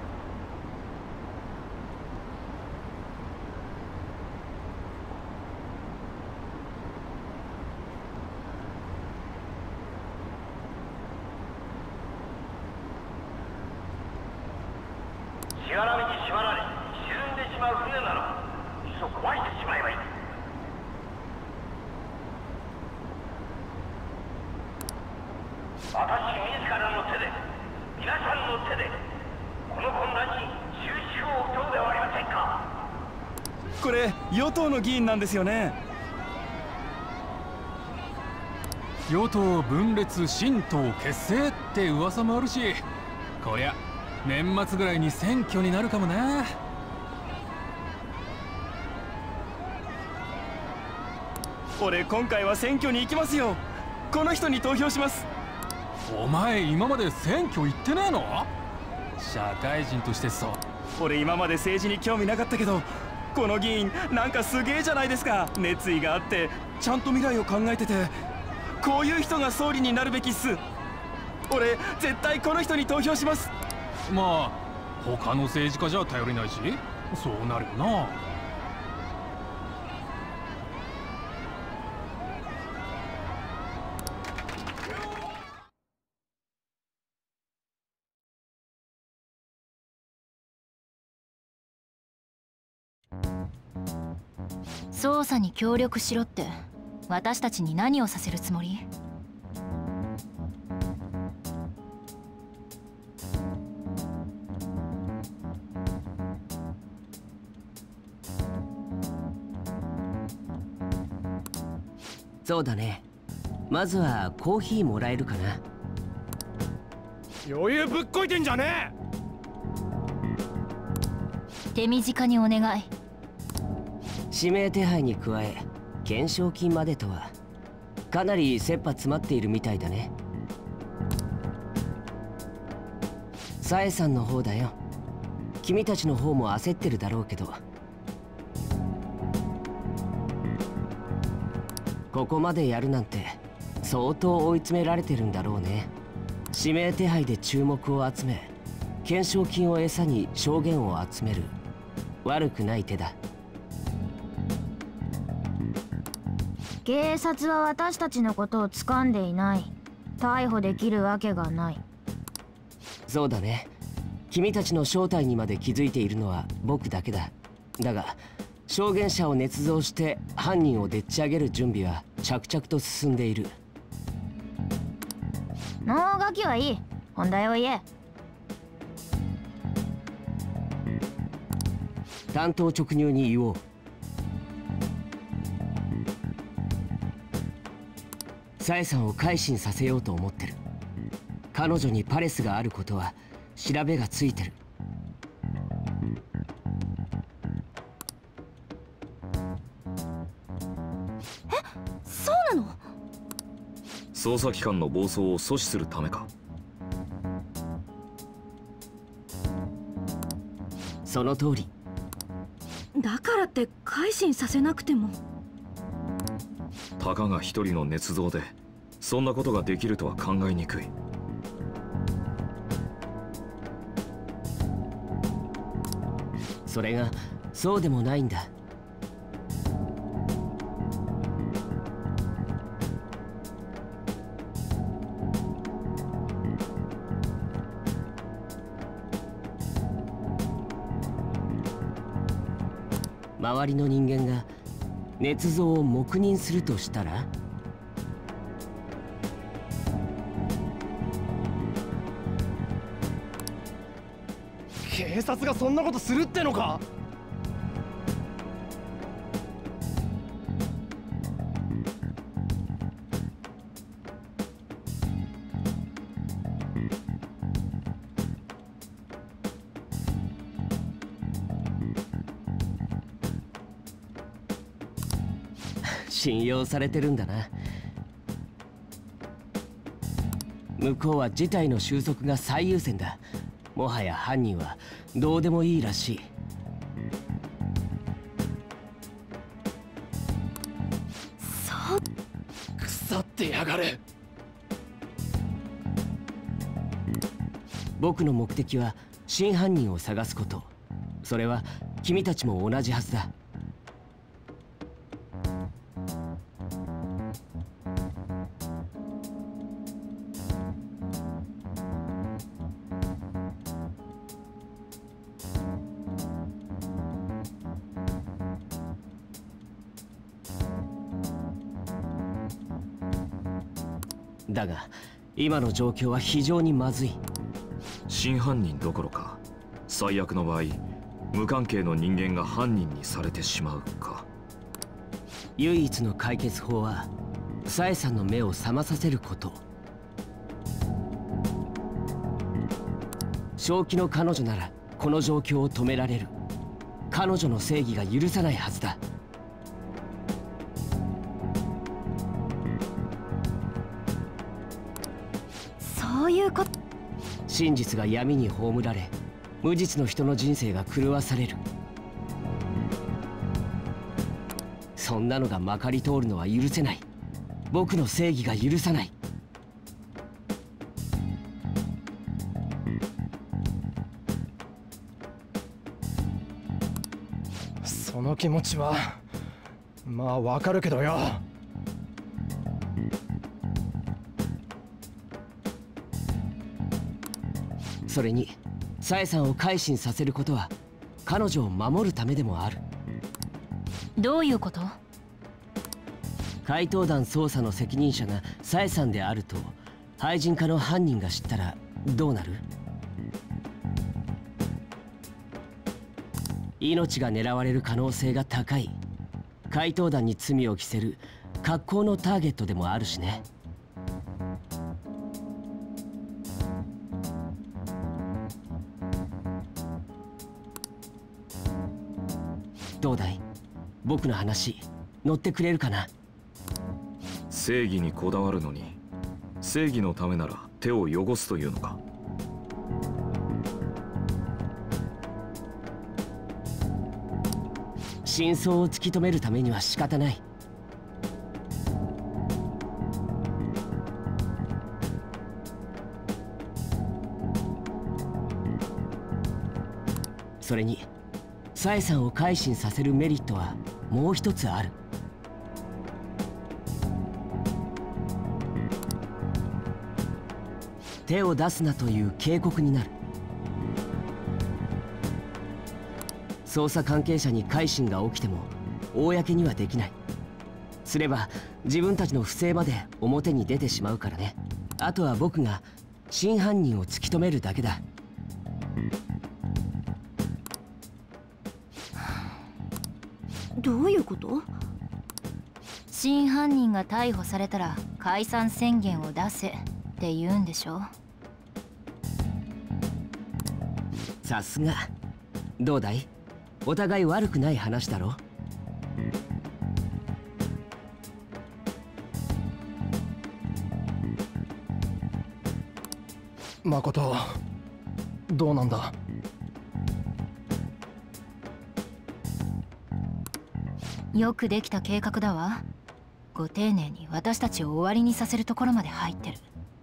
しがらみに縛られ沈んでしまう船ならいっそ壊してしまえばいい。私自らの手で皆さんの手でこの混乱に終止符を打とうではありませんか。 これ与党の議員なんですよね。 与党分裂新党結成って噂もあるし、こりゃ年末ぐらいに選挙になるかもな。 俺今回は選挙に行きますよ。この人に投票します。 お前今まで選挙行ってねえの？社会人としてさ。 俺今まで政治に興味なかったけど、この議員なんかすげえじゃないですか。熱意があってちゃんと未来を考えてて、こういう人が総理になるべきっす。俺絶対この人に投票します。 まあ他の政治家じゃ頼りないし、そうなるよな。 捜査に協力しろって私たちに何をさせるつもり？ そうだね。まずはコーヒーもらえるかな。 余裕ぶっこいてんじゃねえ。手短にお願い。 指名手配に加え懸賞金までとはかなり切羽詰まっているみたいだね。サエさんの方だよ。君たちの方も焦ってるだろうけど、ここまでやるなんて相当追い詰められてるんだろうね。指名手配で注目を集め懸賞金を餌に証言を集める、悪くない手だ。 警察は私たちのことを掴んでいない。逮捕できるわけがない。 そうだね。君たちの正体にまで気づいているのは僕だけだ。だが証言者を捏造して犯人をでっち上げる準備は着々と進んでいる。 脳書きはいい。本題を言え。 単刀直入に言おう。サエさんを改心させようと思ってる。彼女にパレスがあることは調べがついてる。 え、そうなの？ 捜査機関の暴走を阻止するためか。 その通り。 だからって改心させなくても。 たかが一人の捏造でそんなことができるとは考えにくい。 それがそうでもないんだ。周りの人間が捏造を黙認するとしたら、 警察がそんなことするってのか？ 信用されてるんだな。向こうは事態の収束が最優先だ。もはや犯人はどうでもいいらしい。 そう。 腐ってやがる。 僕の目的は真犯人を探すこと。それは君たちも同じはずだ。だが今の状況は非常にまずい。 真犯人どころか最悪の場合無関係の人間が犯人にされてしまうか。 唯一の解決法はサエさんの目を覚まさせること。正気の彼女ならこの状況を止められる。彼女の正義が許さないはずだ。 そういうこと。 真実が闇に葬られ無実の人の人生が狂わされる。そんなのがまかり通るのは許せない。僕の正義が許さない。 その気持ちはまあわかるけどよ。 それにサエさんを改心させることは彼女を守るためでもある。 どういうこと？ 怪盗団捜査の責任者がサエさんであると廃人化の犯人が知ったらどうなる？命が狙われる可能性が高い。怪盗団に罪を着せる格好のターゲットでもあるしね。 どうだい？僕の話乗ってくれるかな？ 正義にこだわるのに正義のためなら手を汚すというのか？ 真相を突き止めるためには仕方ない。それにサエさんを改心させるメリットはもう一つある。手を出すなという警告になる。捜査関係者に改心が起きても公にはできない。すれば自分たちの不正まで表に出てしまうからね。あとは僕が真犯人を突き止めるだけだ。 どういうこと？ 真犯人が逮捕されたら解散宣言を出せって言うんでしょ？ さすが。どうだい？お互い悪くない話だろ？ 誠、どうなんだ？ よくできた計画だわ。ご丁寧に私たちを終わりにさせるところまで入ってる。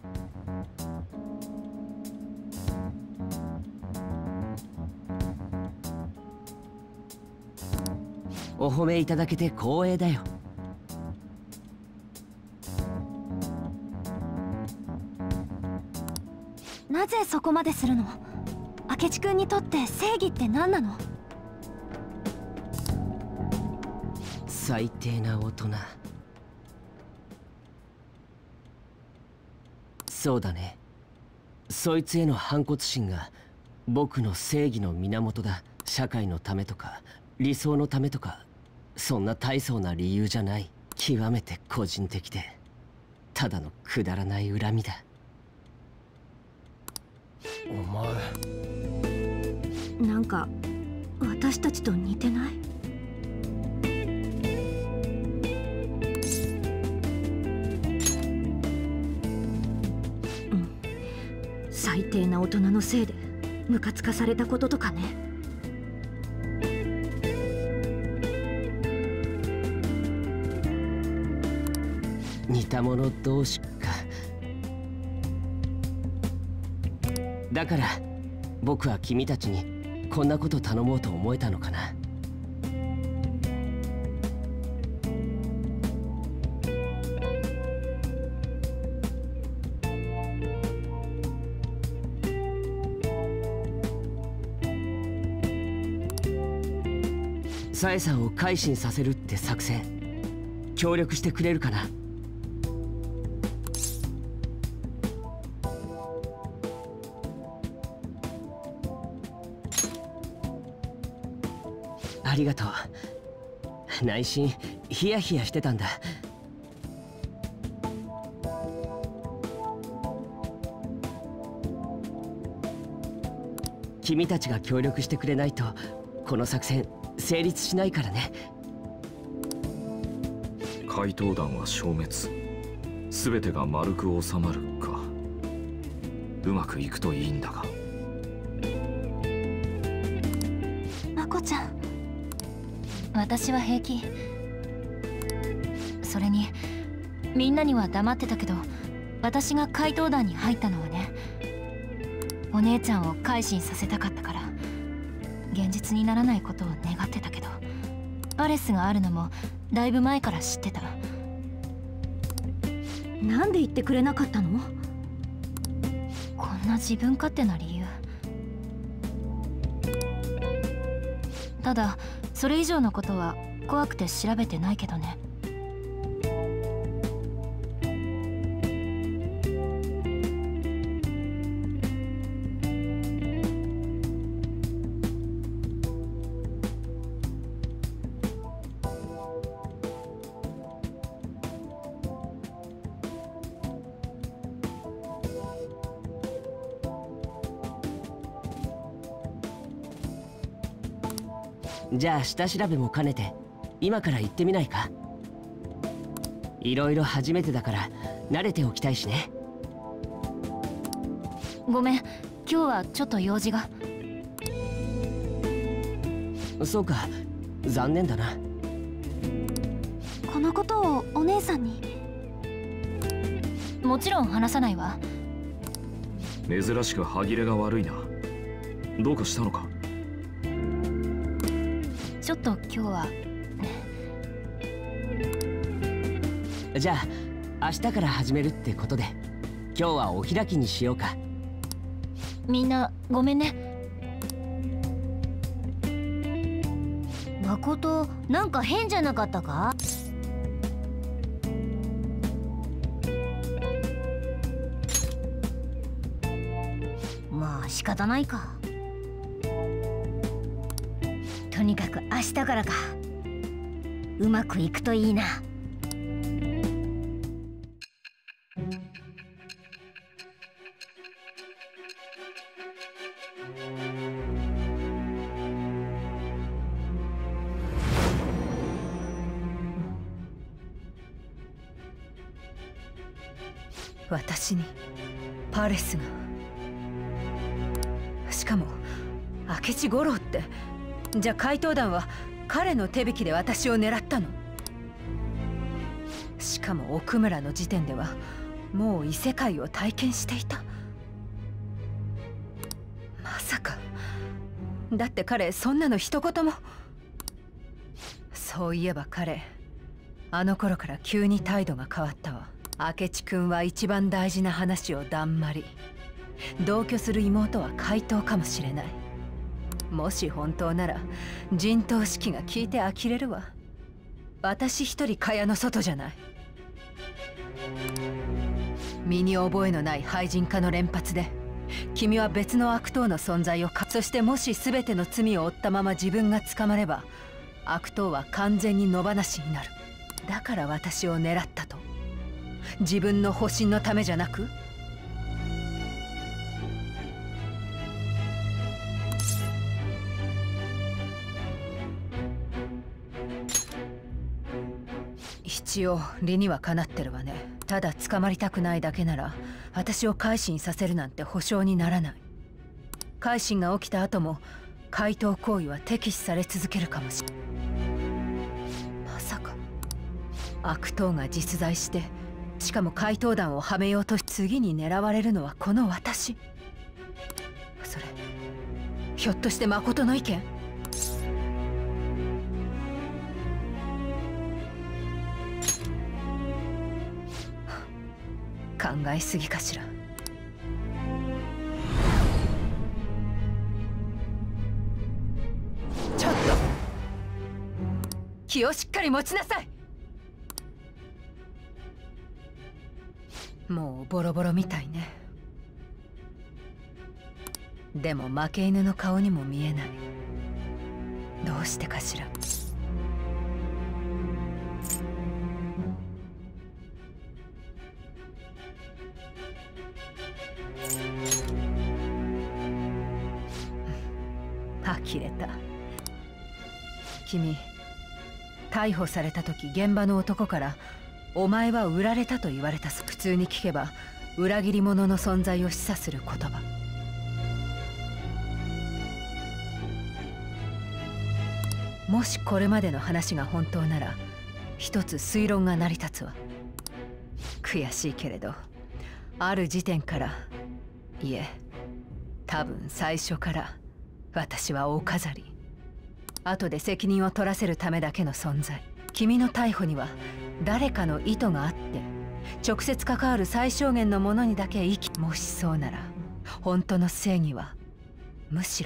お褒めいただけて光栄だよ。 なぜそこまでするの？明智君にとって正義って何なの？ 最低な大人。そうだね。そいつへの反骨心が僕の正義の源だ。社会のためとか理想のためとか、そんな大層な理由じゃない。極めて個人的でただのくだらない恨みだ。 お前なんか私たちと似てない？うん、最低な大人のせいでムカつかされたこととかね。 似た者同士か。だから僕は君たちにこんなこと頼もうと思えたのかな。サエさんを改心させるって作戦、協力してくれるかな？ありがとう。内心ヒヤヒヤしてたんだ。君たちが協力してくれないとこの作戦成立しないからね。 怪盗団は消滅、全てが丸く収まるか。うまくいくといいんだが。 まこちゃん、 私は平気。それにみんなには黙ってたけど、私が怪盗団に入ったのはね、お姉ちゃんを改心させたかったから。現実にならないことを願ってたけど、パレスがあるのもだいぶ前から知ってた。 なんで言ってくれなかったの？ こんな自分勝手な理由。ただそれ以上のことは怖くて調べてないけどね。 じゃあ下調べも兼ねて今から行ってみないか？いろいろ初めてだから慣れておきたいしね。 ごめん、今日はちょっと用事が。 そうか、残念だな。 このことをお姉さんに？もちろん話さないわ。 珍しく歯切れが悪いな。どうかしたのか？ ちょっと今日はじゃあ明日から始めるってことで今日はお開きにしようか。 みんなごめんね。 誠、なんか変じゃなかったか？まあ仕方ないか。とにかく明日からか。うまくいくといいな。 私にパレスが、しかも明智五郎って。じゃあ怪盗団は彼の手引きで私を狙ったの？しかも奥村の時点ではもう異世界を体験していた。まさか。だって彼そんなの一言も。そういえば彼あの頃から急に態度が変わったわ。明智君は一番大事な話をだんまり。同居する妹は怪盗かもしれない。もし本当なら陣頭指揮が聞いて呆れるわ。私一人蚊帳の外じゃない。身に覚えのない廃人化の連発で君は別の悪党の存在をか、そしてもし全ての罪を負ったまま自分が捕まれば悪党は完全に野放しになる。だから私を狙ったと？自分の保身のためじゃなく？一応理にはかなってるわね。ただ捕まりたくないだけなら私を改心させるなんて保証にならない。改心が起きた後も怪盗行為は敵視され続けるかもしれない。まさか悪党が実在してしかも怪盗団をはめようとし、次に狙われるのはこの私。それひょっとして誠の意見？考えすぎかしら。ちょっと気をしっかり持ちなさい。もうボロボロみたいね。でも負け犬の顔にも見えない。どうしてかしら。呆れた。君、逮捕された時現場の男から「お前は売られた」と言われた。普通に聞けば裏切り者の存在を示唆する言葉。もしこれまでの話が本当なら一つ推論が成り立つわ。悔しいけれどある時点から、いえ多分最初から私はお飾り、後で責任を取らせるためだけの存在。君の逮捕には誰かの意図があって直接関わる最小限のものにだけ生き、もしそうなら本当の正義はむしろ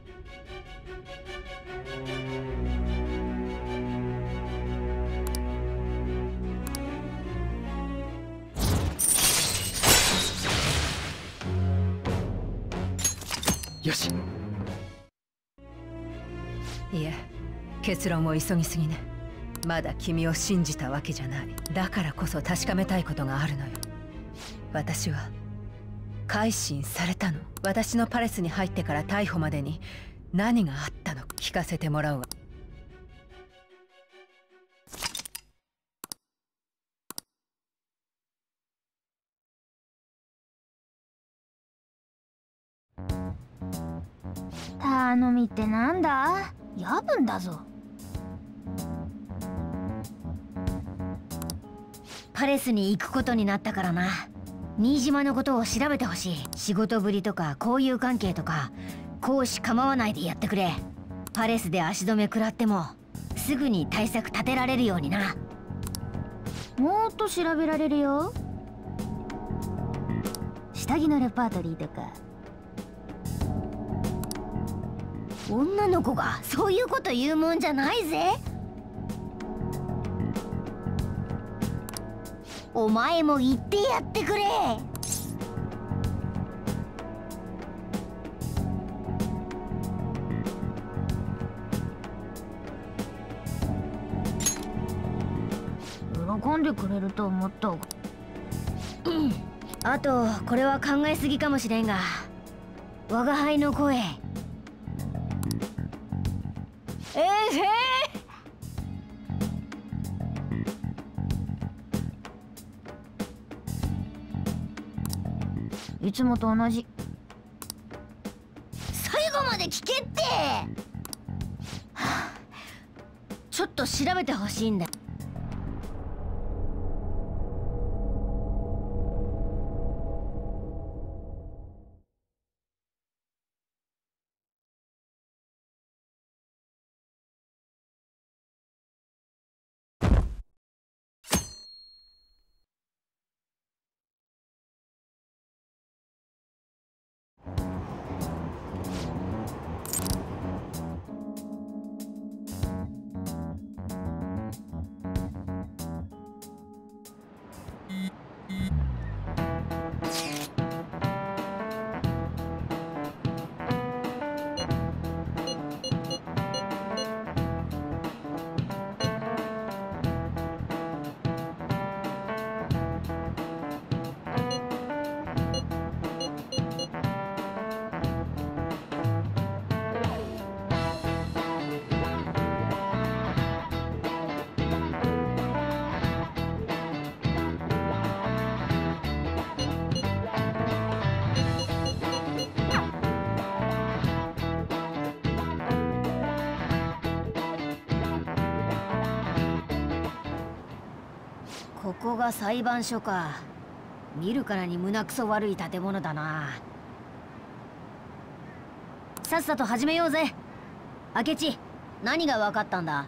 よし。 いえ、結論を急ぎすぎね。まだ君を信じたわけじゃない。だからこそ確かめたいことがあるのよ。私は改心されたの。私のパレスに入ってから逮捕までに何があったのか聞かせてもらうわ。 頼みってなんだ？夜分だぞ。パレスに行くことになったからな。新島のことを調べてほしい。仕事ぶりとか交友関係とか公私構わないでやってくれ。パレスで足止め食らってもすぐに対策立てられるようにな。もっと調べられるよ。下着のレパートリーとか。女の子がそういうこと言うもんじゃないぜ。お前も言ってやってくれ。喜んでくれると思った。うん、あとこれは考えすぎかもしれんが、我が輩の声。えー、へーいつもと同じ。最後まで聞けって、はあ、ちょっと調べてほしいんだ。ここが裁判所か。見るからに胸くそ悪い建物だな。さっさと始めようぜ。明智、何が分かったんだ？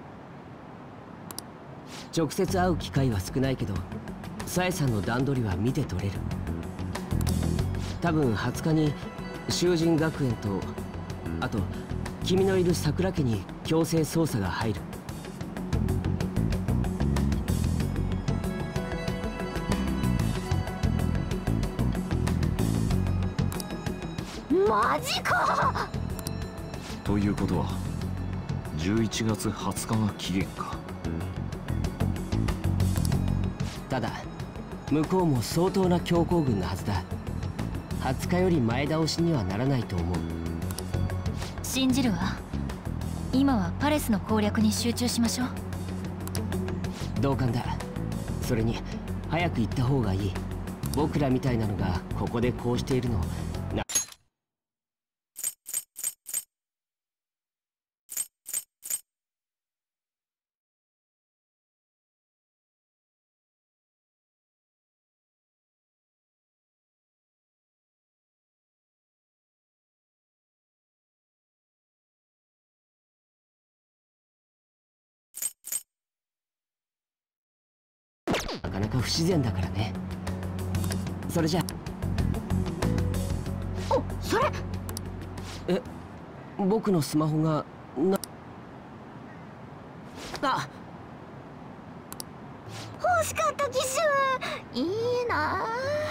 直接会う機会は少ないけど、さえさんの段取りは見て取れる。多分はつかに囚人学園と、あと君のいる桜家に強制捜査が入る。 マジか。 ということはじゅういちがつはつかが期限か。 ただ向こうも相当な強行軍のはずだ。はつかより前倒しにはならないと思う。 信じるわ。今はパレスの攻略に集中しましょう。 同感だ。それに早く行った方がいい。僕らみたいなのがここでこうしているのな。なかなか不自然だからね。それじゃお、それえ、僕のスマホがなあ、 欲しかった機種。いいな。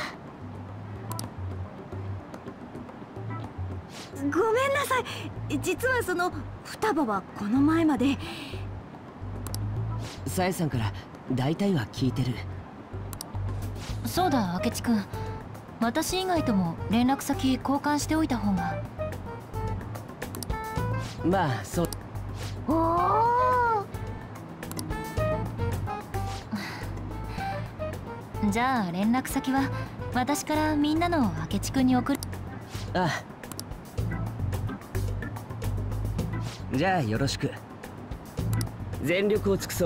ごめんなさい。実はその双葉はこの前まで。 さえさんから大体は聞いてる。 そうだ、明智君。私以外とも連絡先交換しておいた方が。 まあそう。 おお。 じゃあ連絡先は私からみんなの明智君に送る。 ああ、 じゃあよろしく。全力を尽くそう。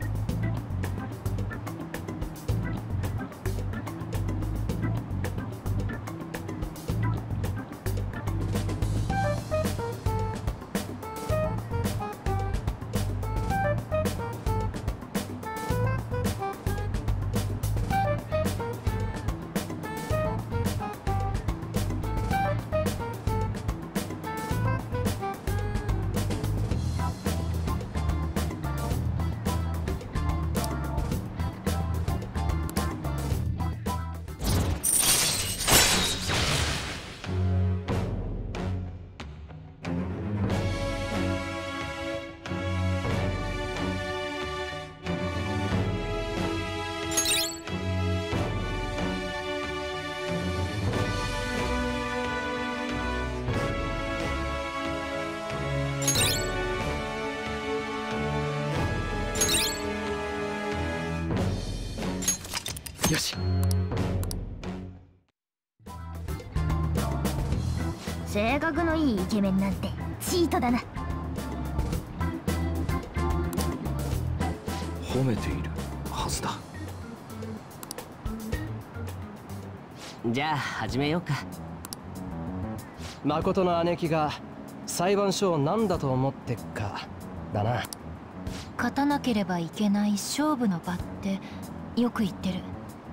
よし。 性格のいいイケメンなんてチートだな。 褒めているはずだ。 じゃあ始めようか。 誠の姉貴が裁判所を何だと思ってっかだな。 勝たなければいけない勝負の場ってよく言ってる。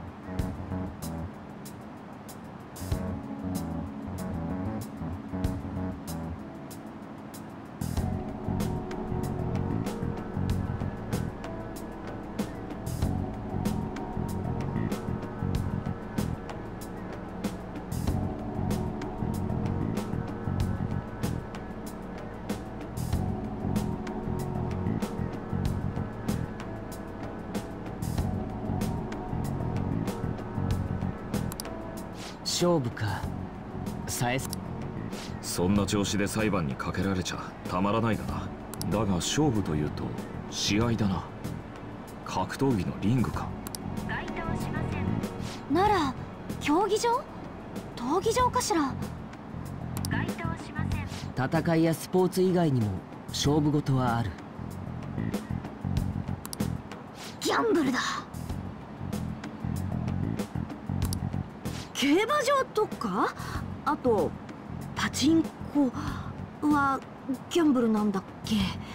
勝負か。さえそんな調子で裁判にかけられちゃたまらないがな。だが勝負というと試合だな。格闘技のリングか。 該当しません。 なら競技場？闘技場かしら。 該当しません。 戦いやスポーツ以外にも勝負事はある。 ギャンブルだ。競馬場とか、あとパチンコはギャンブルなんだっけ。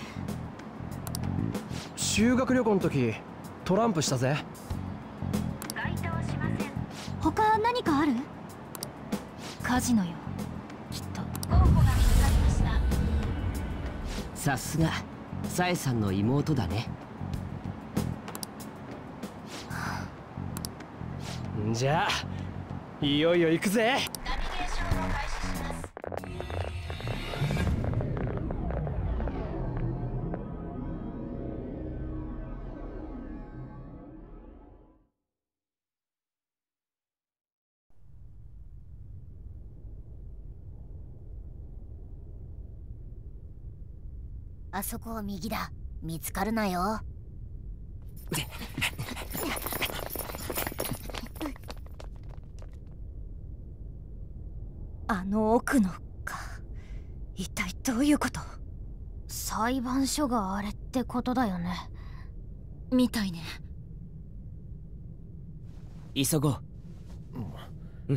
修学旅行の時トランプしたぜ。 該当しません。 他何かある？カジノよ、きっと。 候補が見つかりました。 さすがさえさんの妹だね。 じゃあいよいよ行くぜ。 ナビゲーションを開始します。 あそこを右だ。見つかるなよ。 あの奥のか。一体どういうこと？ 裁判所があれってことだよね。 みたいね。 急ごう。うん。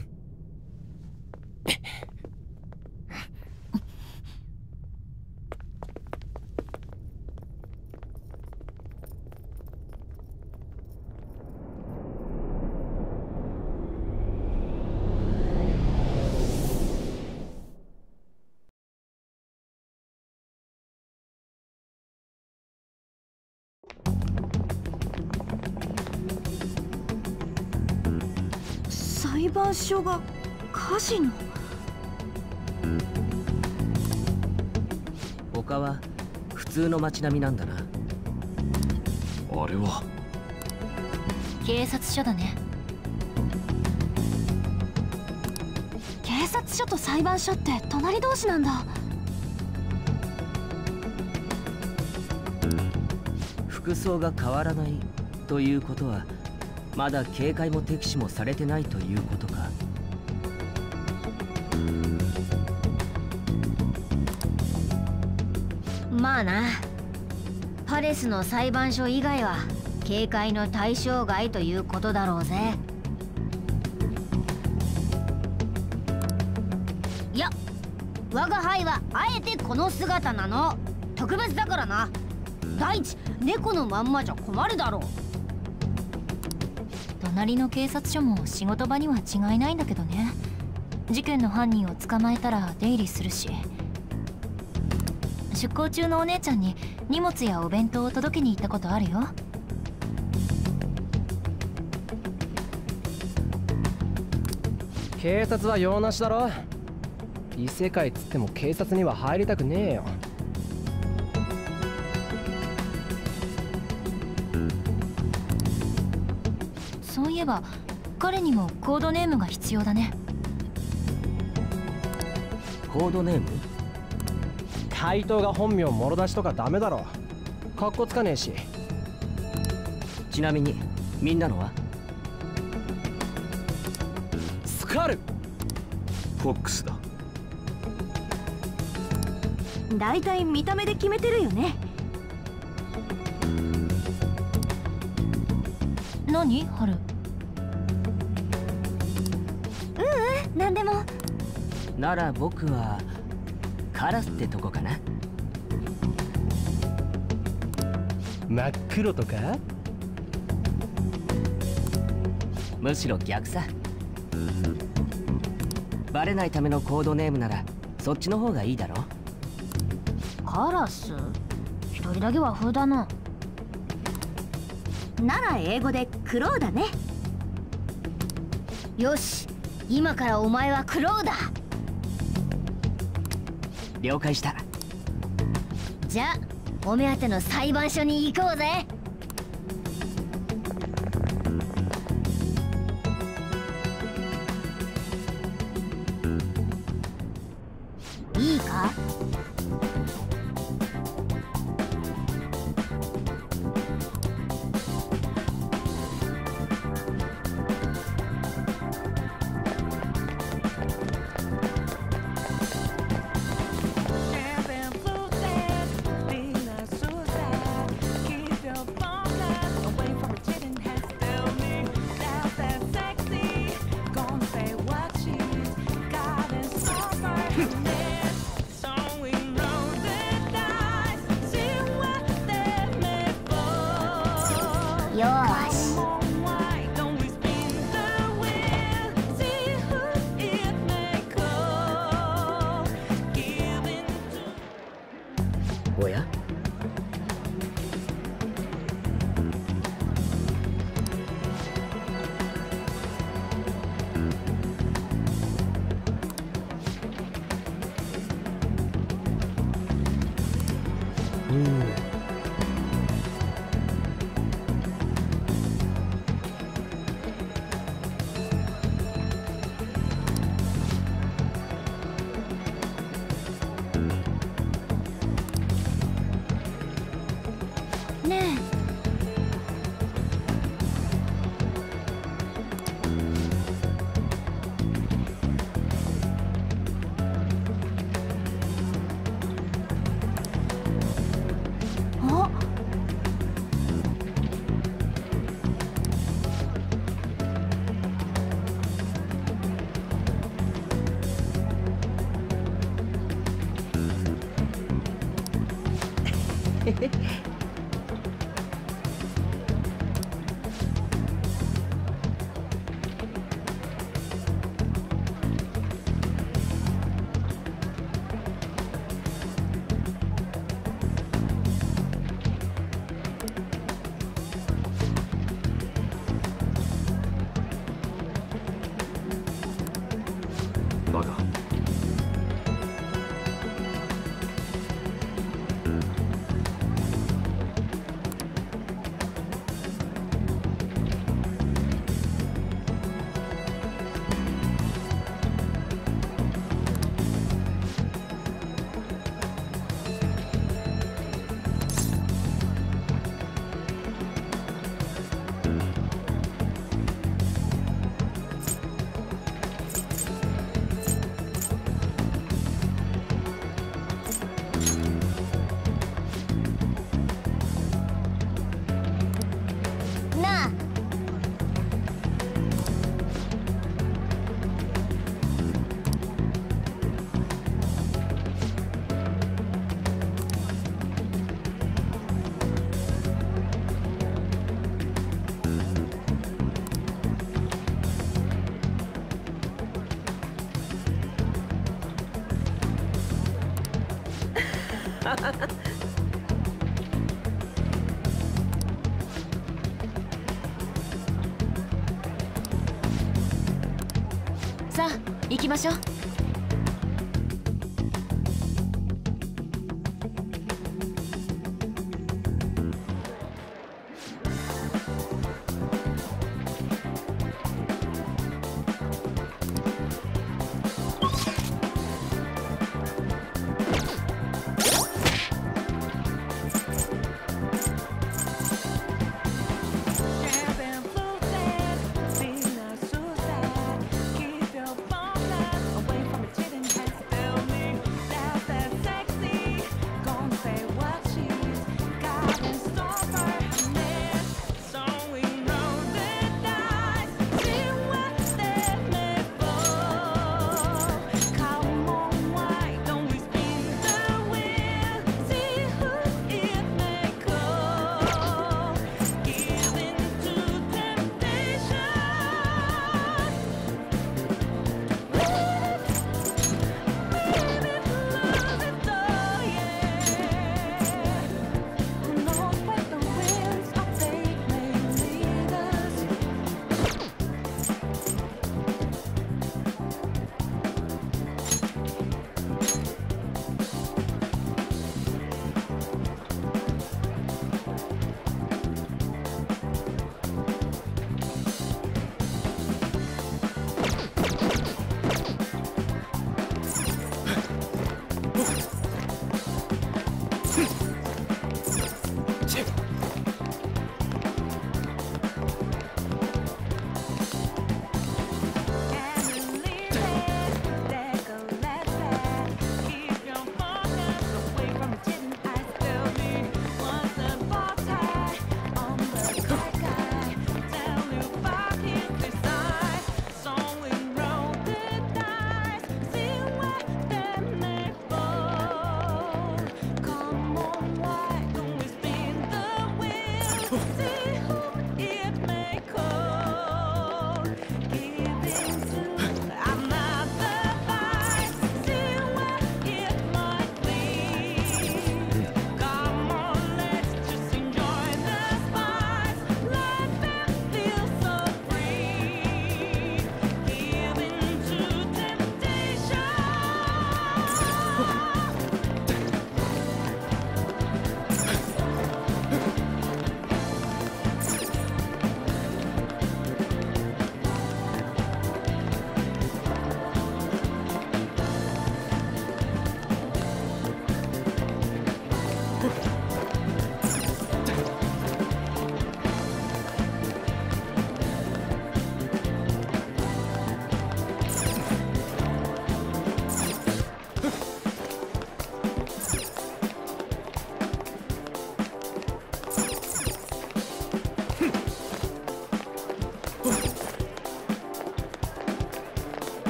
裁判所がカジノ。 他は普通の街並みなんだな。 あれは警察署だね。警察署と裁判所って隣同士なんだ。 服装が変わらないということはまだ警戒も敵視もされてないということか。 まあな。パレスの裁判所以外は警戒の対象外ということだろうぜ。いや、我が輩はあえてこの姿なの。特別だからな。第一、猫のまんまじゃ困るだろう。 隣の警察署も仕事場には違いないんだけどね。事件の犯人を捕まえたら出入りするし。出向中のお姉ちゃんに荷物やお弁当を届けに行ったことあるよ。 警察は用なしだろ。異世界つっても警察には入りたくねえよ。 そういえば彼にもコードネームが必要だね。 コードネーム？ 怪盗が本名もろ出しとかダメだろ。かっこつかねえし。 ちなみにみんなのは？ スカル。 フォックスだ。 だいたい見た目で決めてるよね。何？春。 ううん、なんでも。 なら僕はカラスってとこかな。 真っ黒とか？ むしろ逆さ。バレないためのコードネームならそっちの方がいいだろ。 カラス？一人だけ和風だな。 なら英語でクロウだね。 よし、今からお前はクロウだ。 了解した。 じゃあお目当ての裁判所に行こうぜ。いいか？よーし。 おや？うん。 ねえ。あ。 へへ。 バカ。 さあ行きましょう。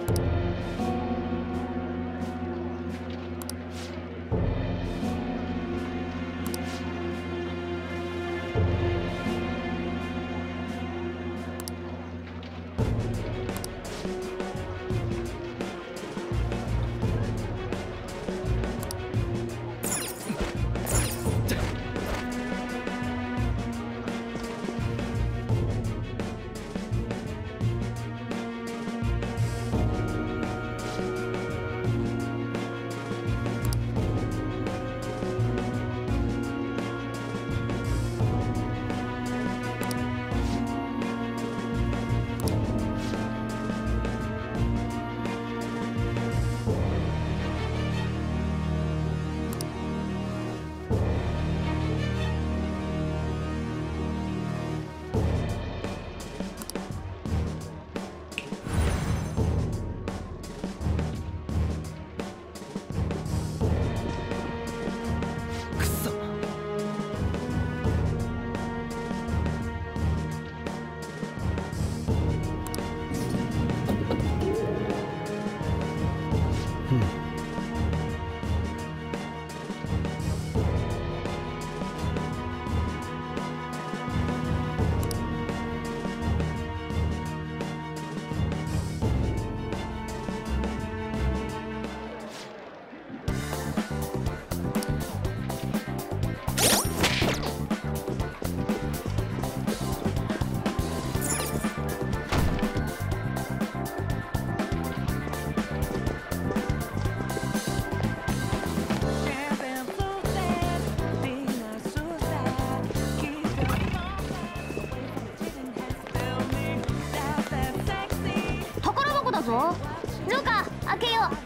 ルカ、開けよう。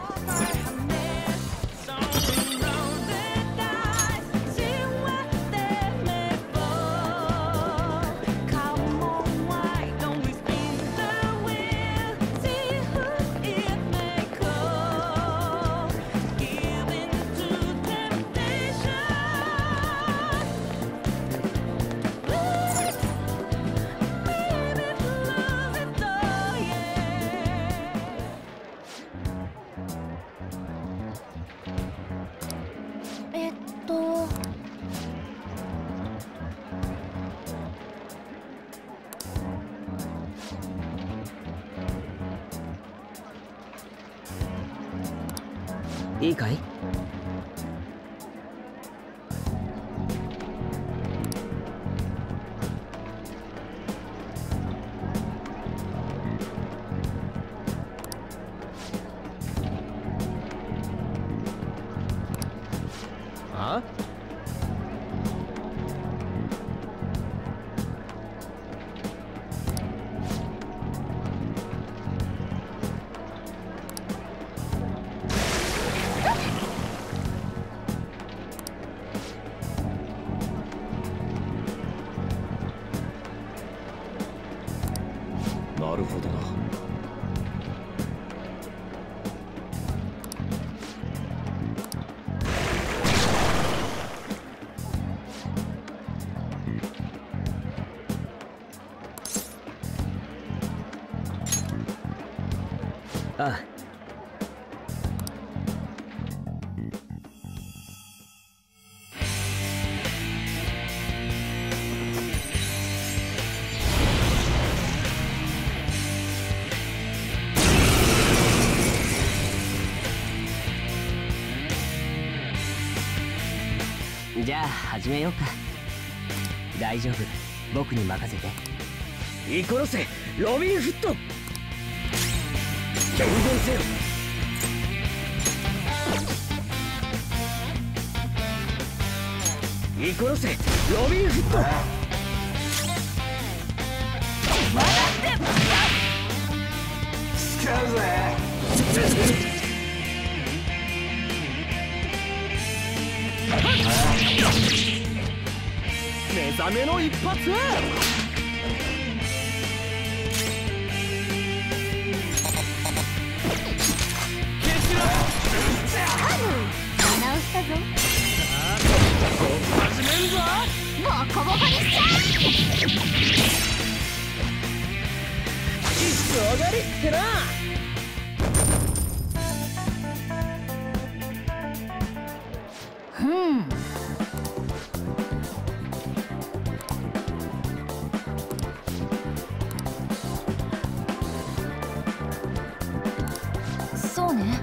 いいかい？ あ？ なるほどな。 ああ。じゃあ始めようか。大丈夫、僕に任せて。 イコロセロビンフット、伝言せよ。イコロセロビンフット、 使うぜ。目覚めの一発。 直したぞ。 始めんぞ。 ボコボコにしちゃう。 一生上がりってな。 そうね。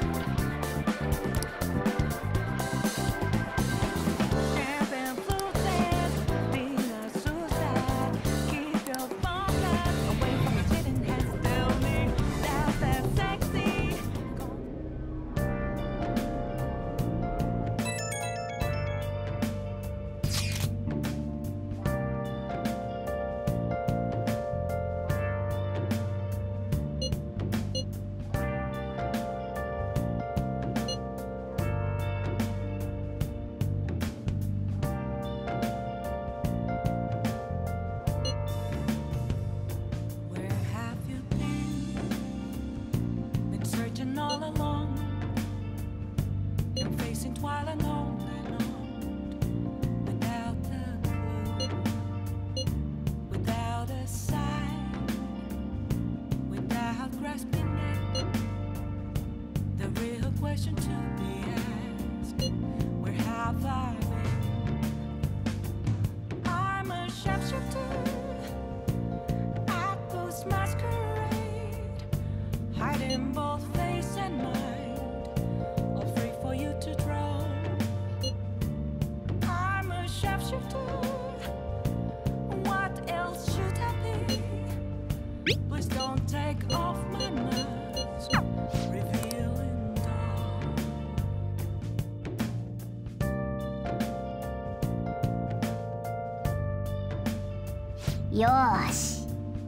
よーし。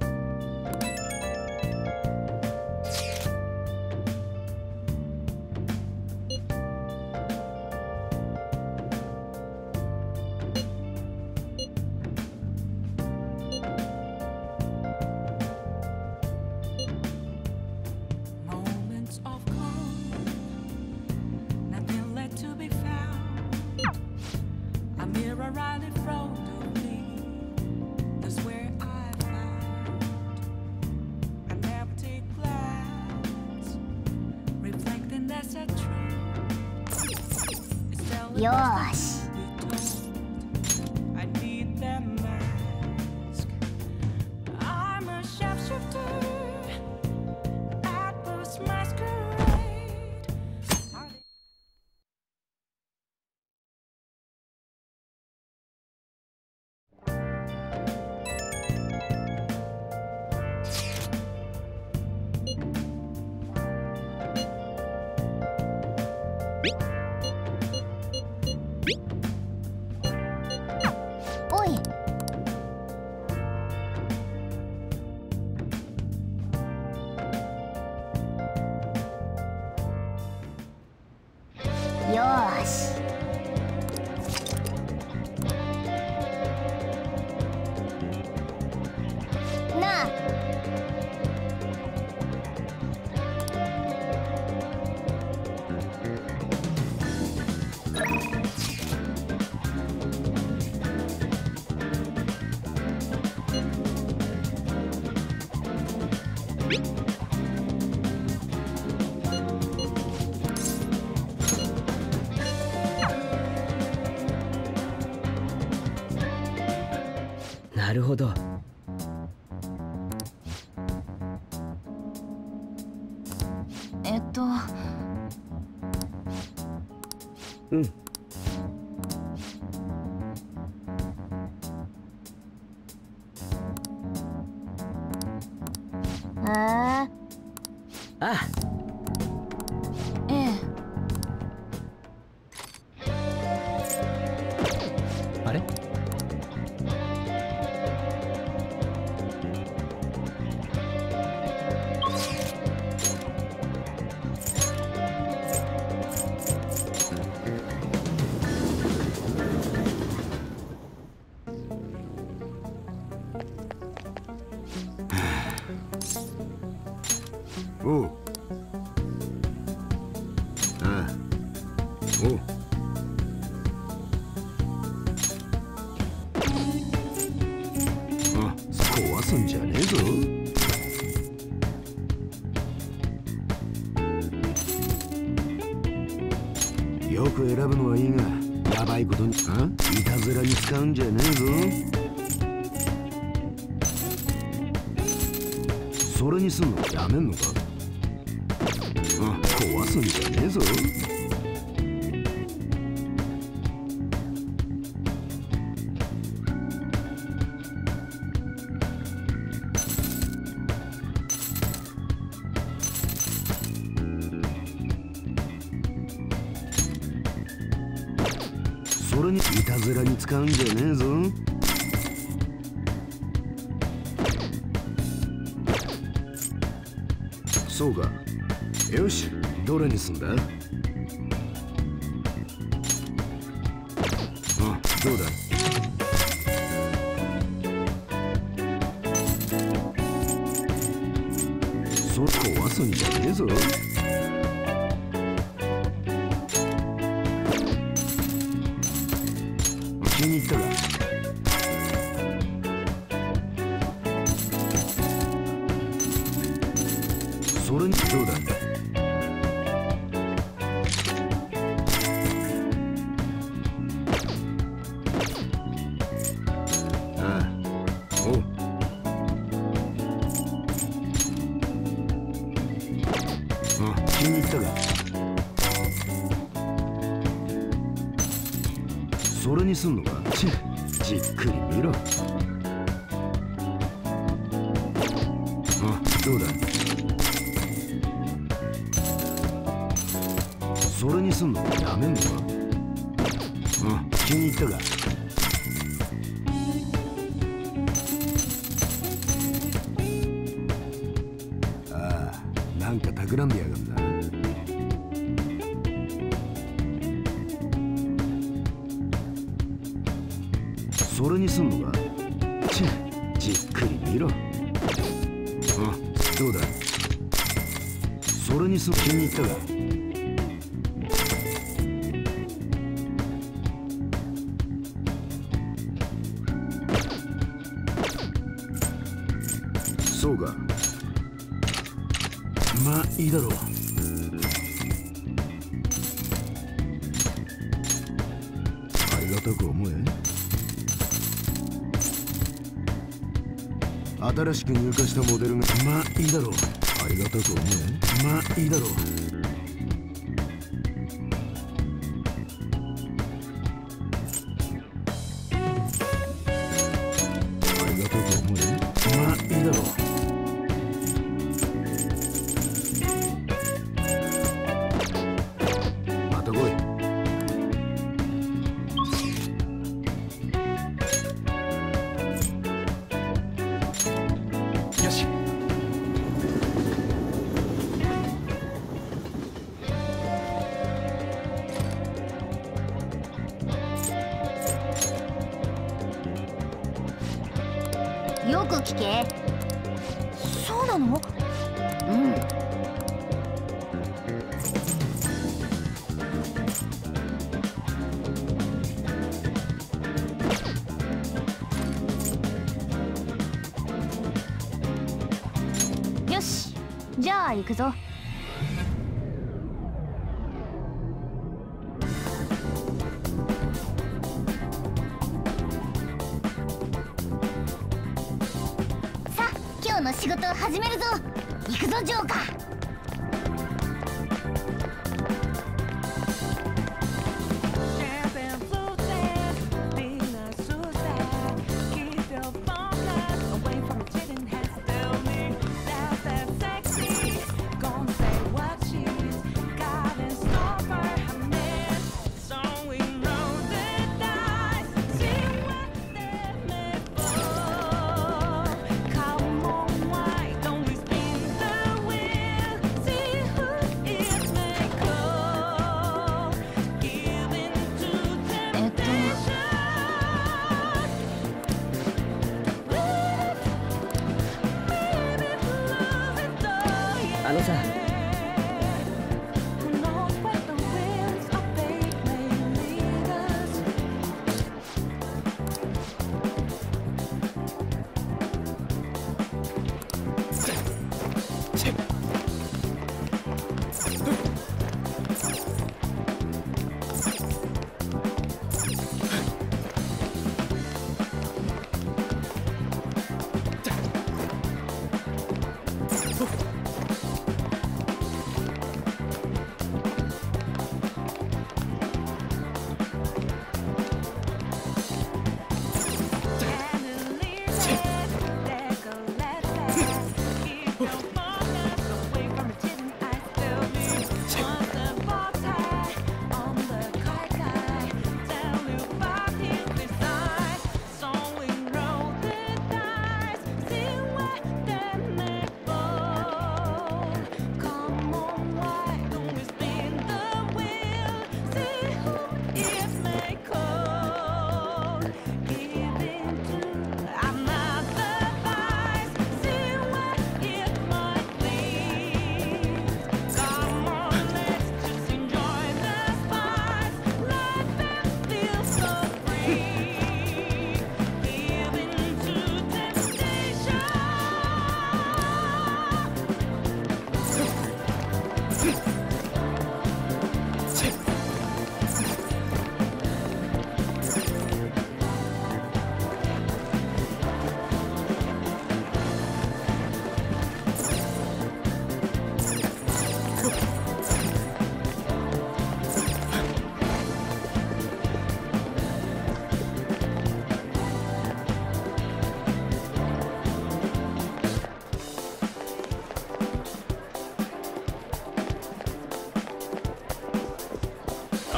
よーし。よーし。なあ。 なるほど。 えっとうん。 へえ。ああ。 ええ。 あれ？ おう。ああ。おう。あ、壊すんじゃねえぞ。よく選ぶのはいいが、やばいことに、あ？いたずらに使うんじゃねえぞ。それにすんのやめんのか？あ壊すんじゃねえぞ。それにいたずらに使うんじゃねえぞ。そうか。よし、どれにすんだ？あ、どうだ？そう壊すんじゃねえぞ。気に入ったか？それにどうだ？ああ、おう。あ、気に入ったか？それにすんのか？ちじっくり見ろ。あ、どうだ？それにすんのやめんのか？あ、気に入ったか？ああ、なんか企んでやがんだ。それにすんのか？ちじっくり見ろ。あ、どうだ？それにすん、気に入ったか？そうか。まあいいだろう。ありがたく思え。新しく入荷したモデルが、まあいいだろう。ありがたく思え。まあいいだろう。ありがたく思え。まあいいだろう。また来い。よし。 よく聞け。 そうなの？ うん。よし、じゃあ行くぞ。さあ、今日の仕事を始めるぞ。行くぞジョーカー。 あのさ、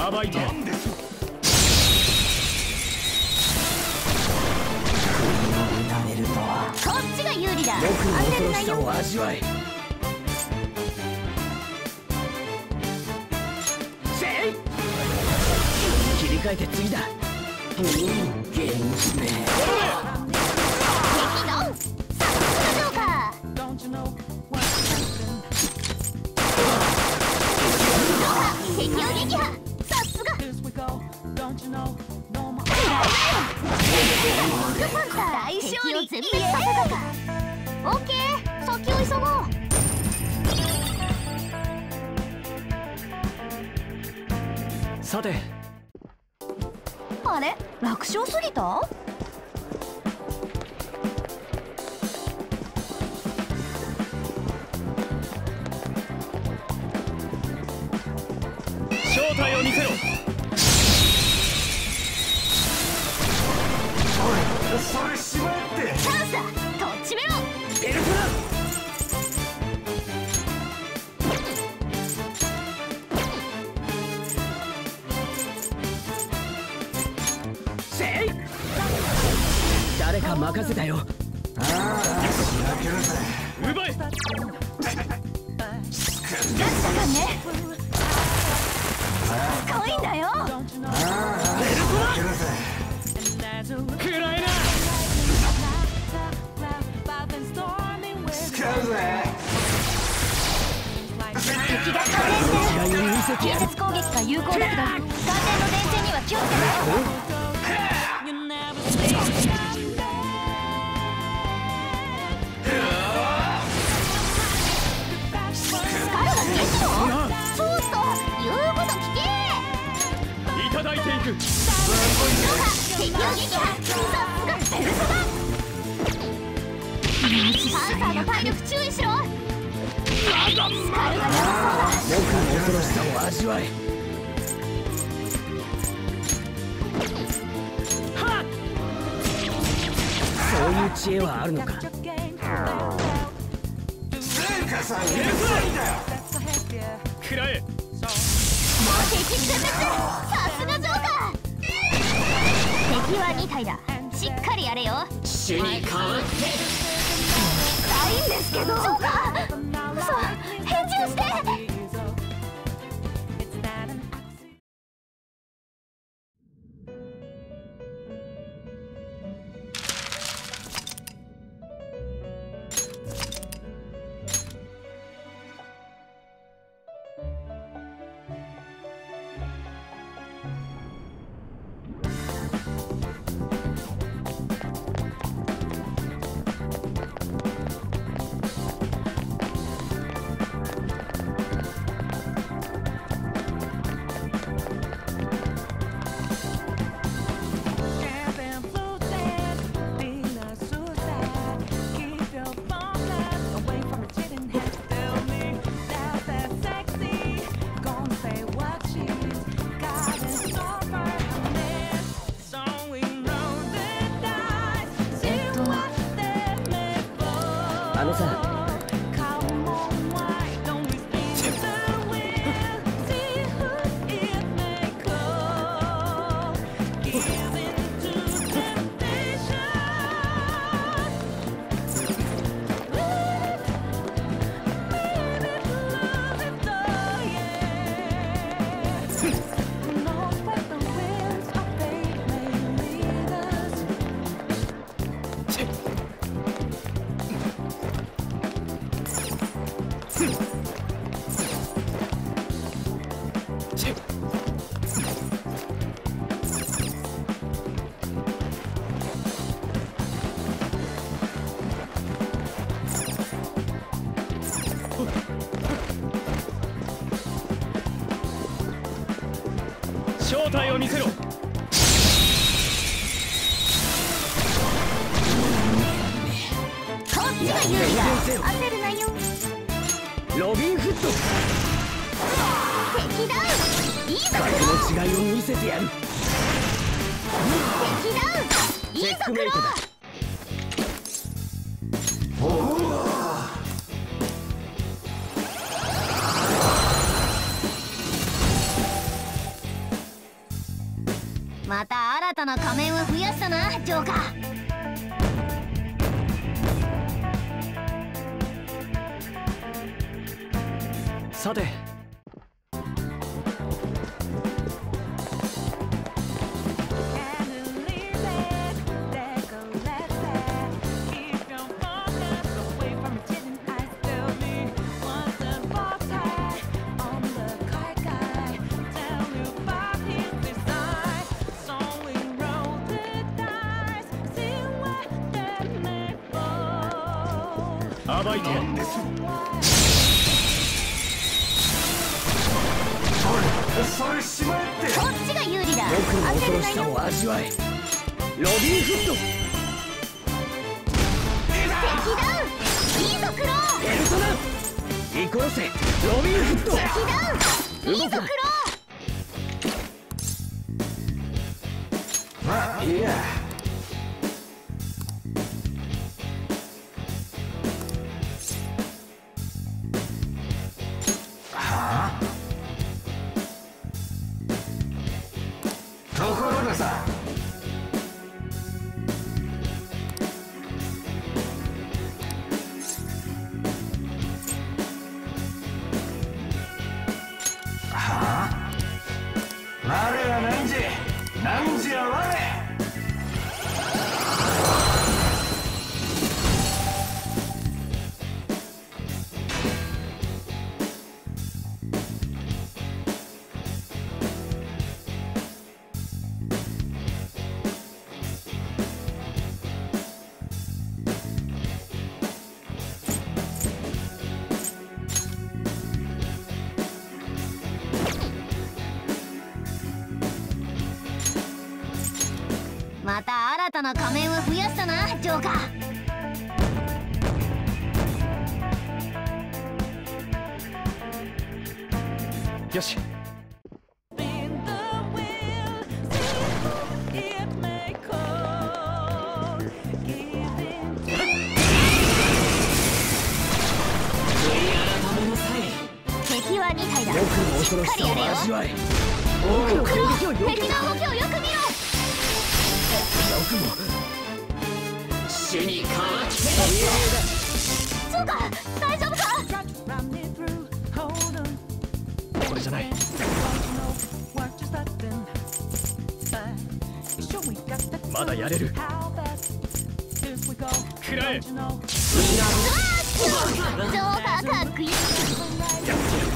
さばいてやる。 こっちが有利だ。 僕の恐ろしさを味わえ。せい。切り替えて次だ。うん、元気ね。 敵ダウン。さすがジョーカー。敵を撃破。さすが。大勝利全滅させたか。オッケー、先を急ごう。 さて、 あれ、楽勝すぎた？ 正体を見せろ。それしまって。 チャンスだ。とっちめろ。 ベルトだ。せい。誰か任せたよ。ああ、しらけるぜ。奪え。 ガチだかんね。かわいいんだよ。ああ、ベルトだ。食らえな。使うぜ。 敵が関連してる。近接攻撃が有効だけど、関連の電線には気をつけろ。スカルが消すの？ちょっと言うこと聞け。 いただいていく。 どうか敵を撃破。さすがベルトだ。パンサーの体力注意しろ。スカルが弱そうだ。 僕の恐ろしさを味わえ。はっ。そういう知恵はあるのか。聖火さんうるさいんだよ。食らえ。 敵全滅。さすがジョーカー。敵はに体だ。しっかりやれよ。 主に代わって。 いいんですけど。ジョーカー。そう、返事をして。 あのさ。正体を見せろ。こっちが有利だ。焦るなよ。ロビンフット。敵ダウン。いいぞクロ。格の違いを見せてやる。敵ダウン。いいぞクロ。 また新たな仮面を増やしたな、ジョーカー。 さて、暴いてやんです。それしまえって。 こっちが有利だ。 僕の恐ろしさを味わえ。ロビンフッド。 敵ダウン。いいぞクロー。 ペルソナ。イコロセ。ロビンフッド。 敵ダウン。いいぞクロー。いや。ところがさ、はあ、我は何時何時は我。 また新たな仮面を増やしたな、ジョーカー。よし。 敵はに体だ。 僕の恐ろしさを味わえ。僕の攻撃をよけ。 敵の動きをよく見ろ。 僕も死に変わってそうか、大丈夫か。 これじゃない。まだやれる。食らえ。 ジョーカーかっこいい。 やってやる。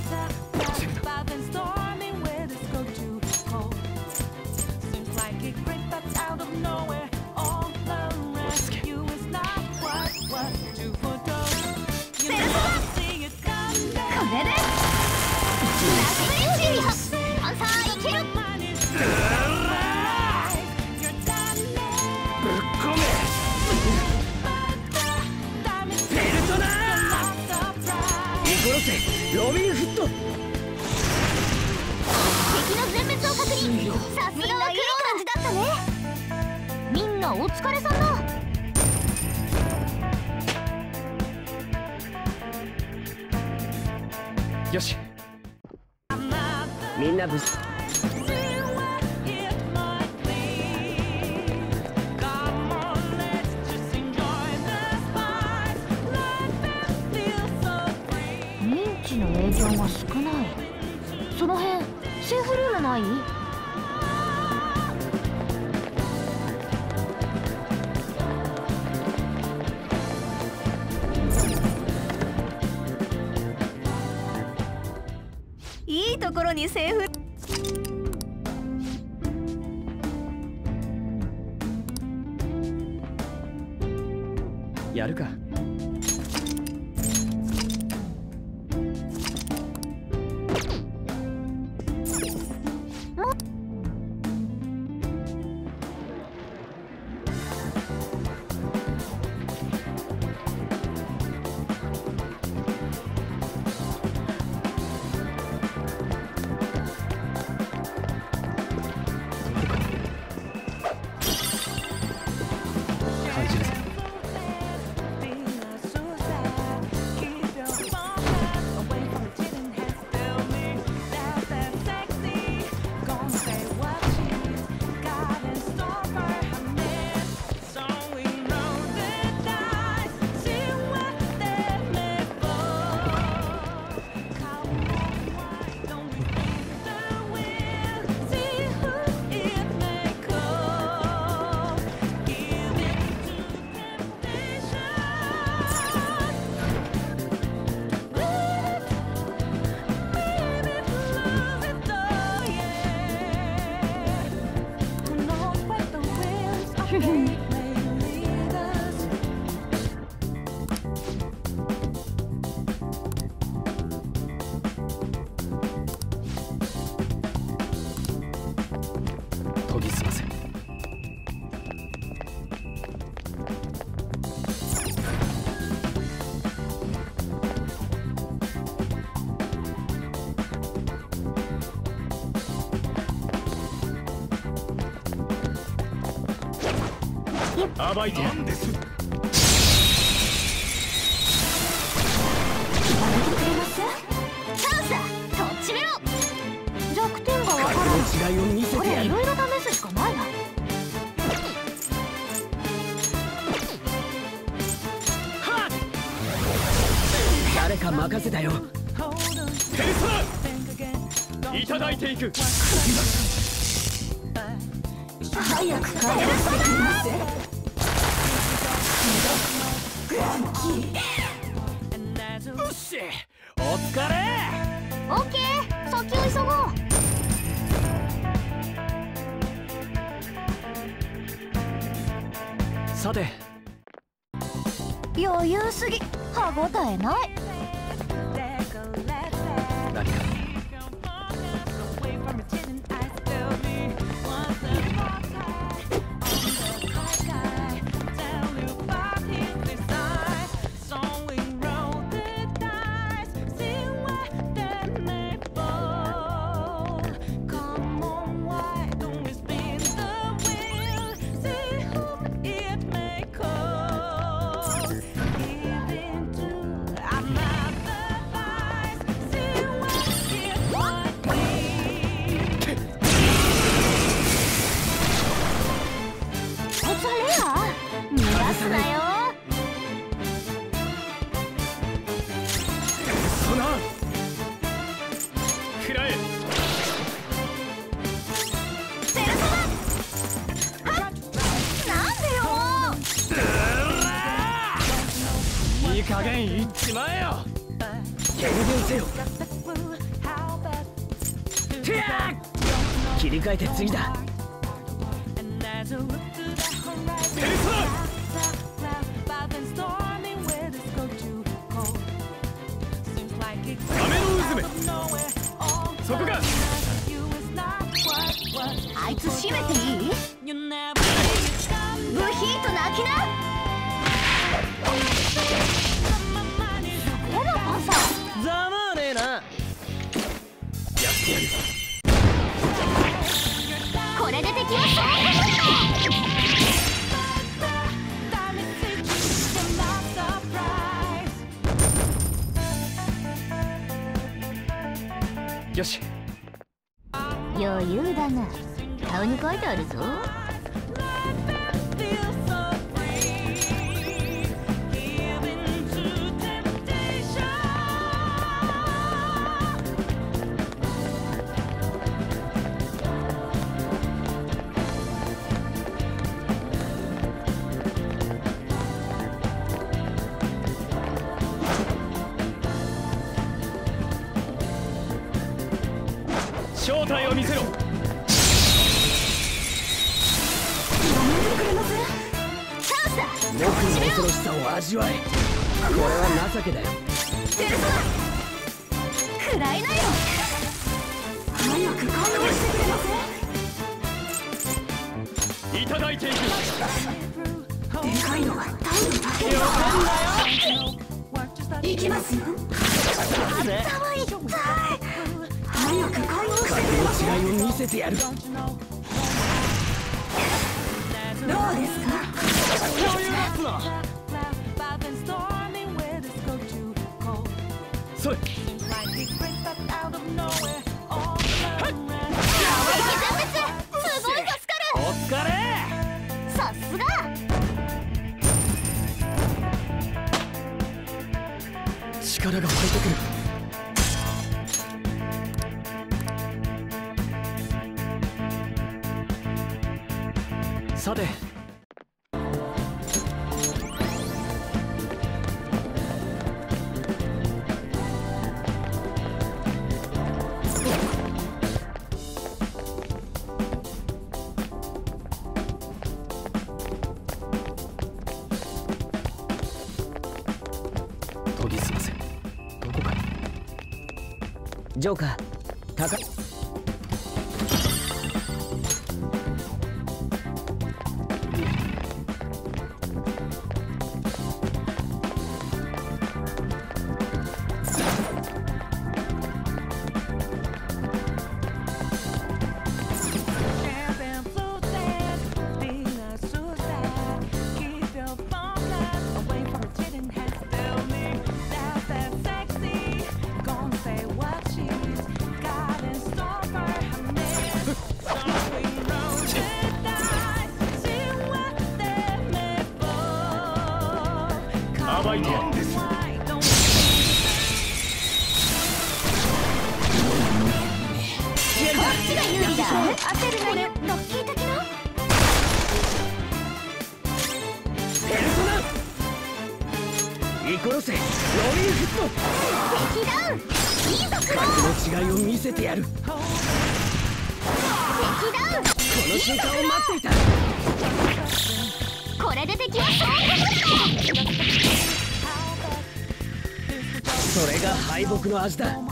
ロビンフッド。 敵の全滅を確認。さすがはクロー感じだったね。みんなお疲れさんだ。 よし。みんな無事。 認知の影響が少ない。その辺セーフルールない？ いいところにセーフ。 やるか。感じるぜ。 暴いてやるんです。 チャンスだ、とっちめろ。弱点がわからない。 違いを見せてやる。 これいろいろ試すしかないな。 誰か任せたよ。天才いただいていく。 早く帰らせてくれます。 よっし、お疲れ。 オッケー、先を急ごう。 さて、 余裕すぎ、歯ごたえない。 何か加減いっちまえよ。減減せよ。てやー、切り替えて次だ。天才サメの渦め、そこか。 あいつ閉めていい？ブヒート泣きな。このパンサーざまねえな。やってやる。 これで敵はそうよし。 余裕だな。顔に書いてあるぞ。 正体を見せろ。僕の恐ろしさを味わえ。これは情けだよ。 ペルソナ、食らいなよ。早く勘弁してくれません。 いただいていく。 でかいのがタイムだけだ。行きますよ。頭痛い。早く勘弁してくれません。 影の違いを見せてやる。 どうですか。 余裕だっつな。それ。お疲れ。 さすが。 力が湧いてくる。さて、研ぎ澄ませ。どこかに。 ジョーカー、高い。 いてやる。こっちが有利だ。焦るなよ。ロッキー的なペルソナイコロセロビンフット敵ダウン。いいぞクロ格の違いを見せてやる。敵ダウン。 この瞬間を待っていた。 これで敵はそういうことだ。 それが敗北の味だ。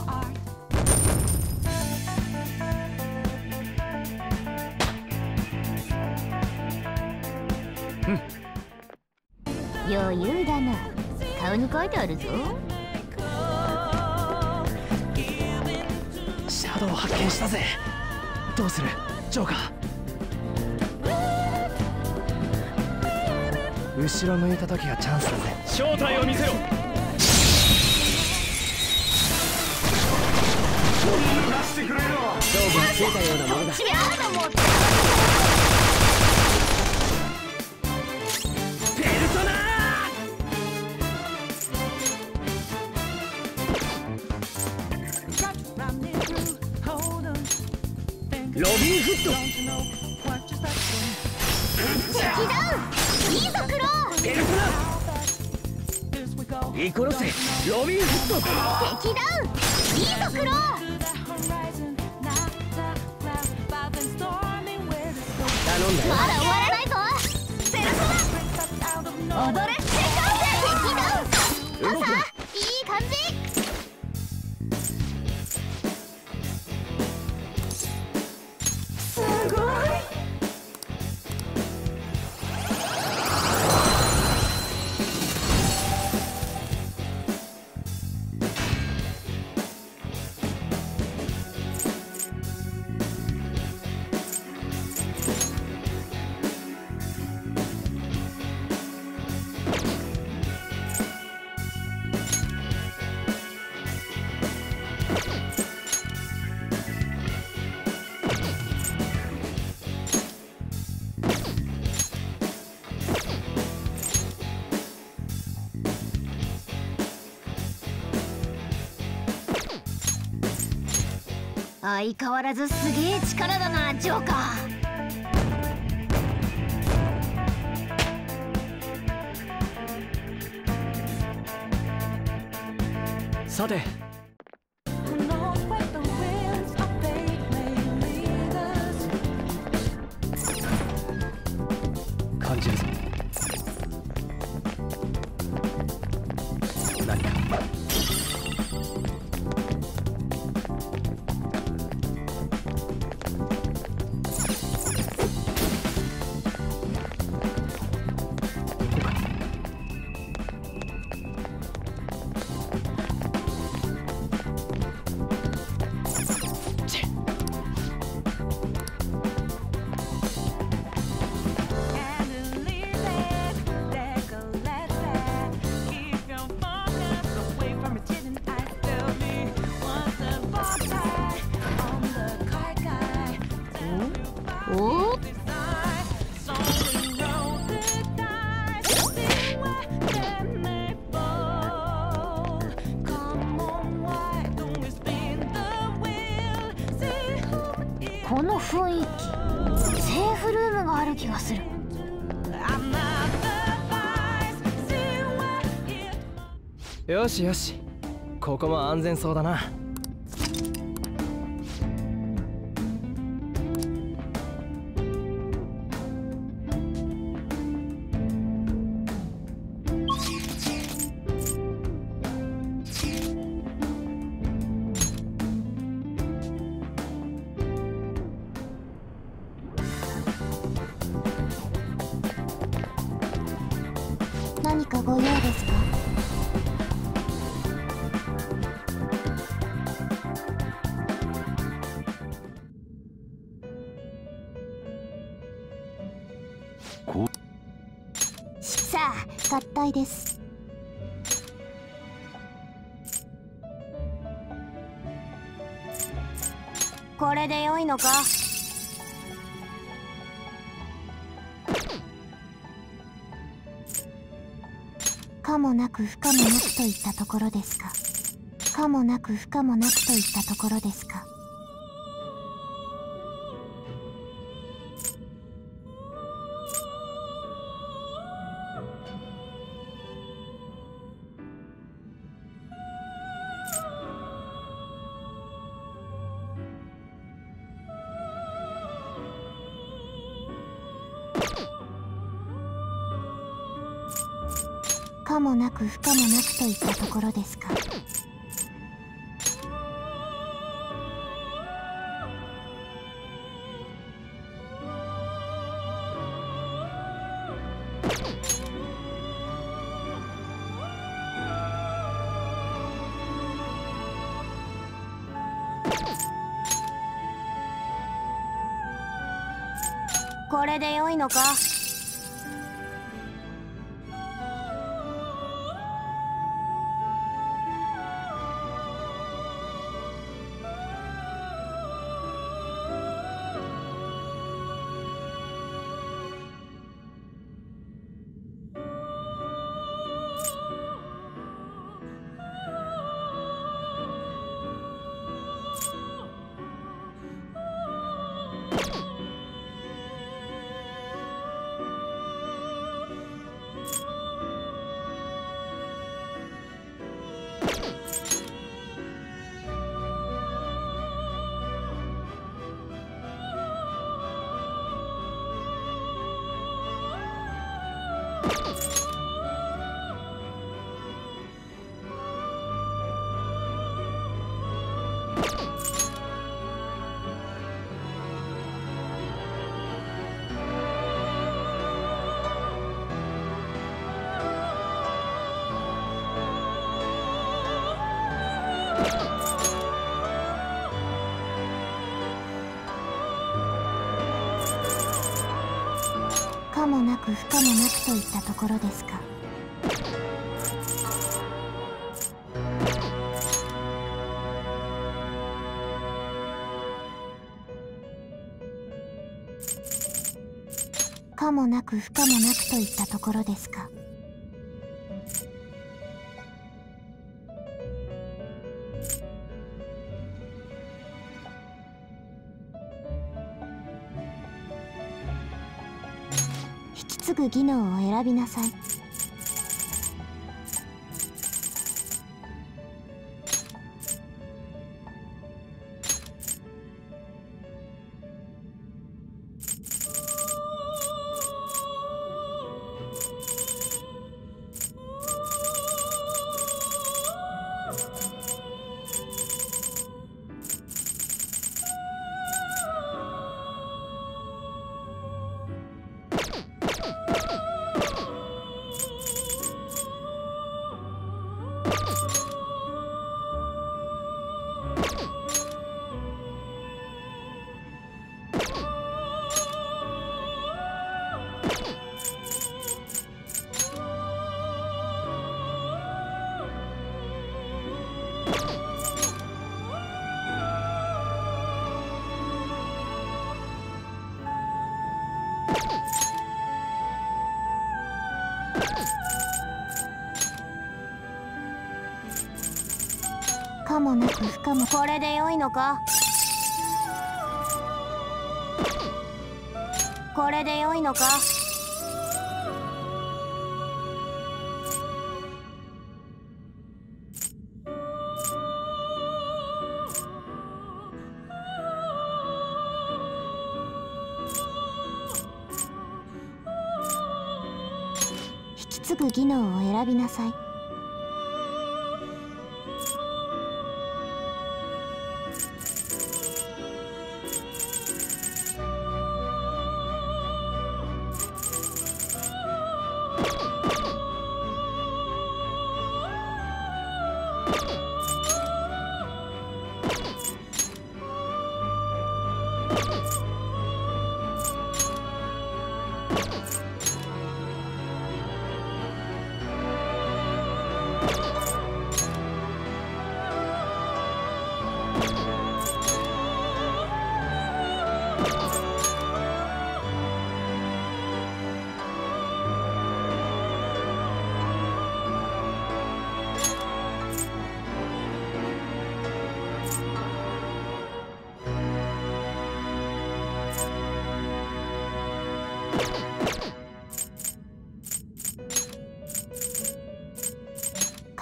余裕だな。顔に書いてあるぞ。 シャドウを発見したぜ。どうするジョーカー。後ろ向いた時がチャンスだぜ。正体を見せろ。出してくれよ。勝負がついたようなものだ。ペルソナロビンフット。 敵ダウン。いいぞクロー。 ペルソナイコロセロビンフット。 敵ダウン。いいぞクロー。 頼んだよ。 まだ終わらないぞ。ペルソナ踊れ。敵ダウン。朝いい感じ。すごい。相変わらずすげえ力だなジョーカー。さて感じるぞ。何かおこの雰囲気セーフルームがある気がする。 よしよし、ここも安全そうだな。 何かご用ですか？さあ、合体です。これで良いのか？考可もなく不可もなくといったところですか。可もなく不可もなくといったところですか。可もなく不可もなくといったところですか。これで良いのか。可もなく不可もなくといったところですか。可もなく不可もなくといったところですか。引き継ぐ技能を選びなさい。可もなく不可も。これで良いのか。これで良いのか。引き継ぐ技能を選びなさい。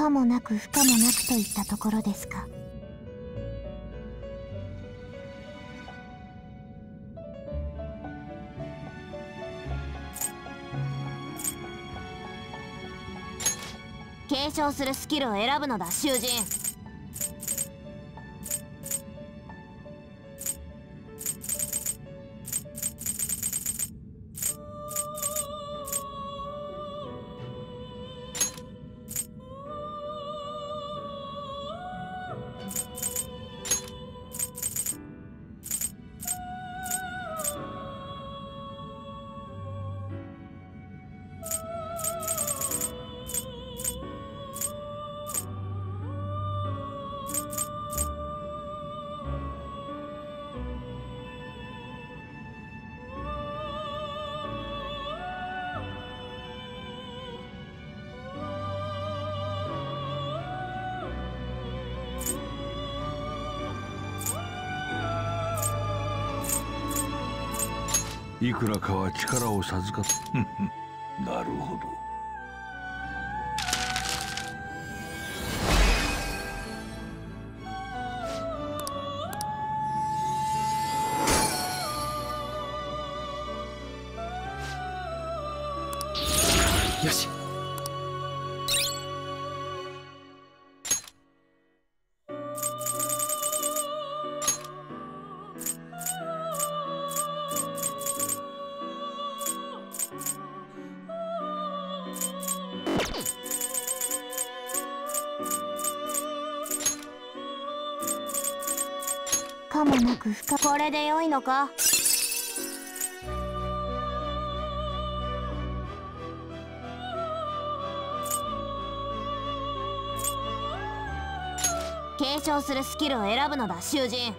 可もなく不可もなくといったところですか。 継承するスキルを選ぶのだ囚人。 いくらかは力を授かっなるほど。 よし。 可もなく不可。これで良いのか。継承するスキルを選ぶのだ囚人。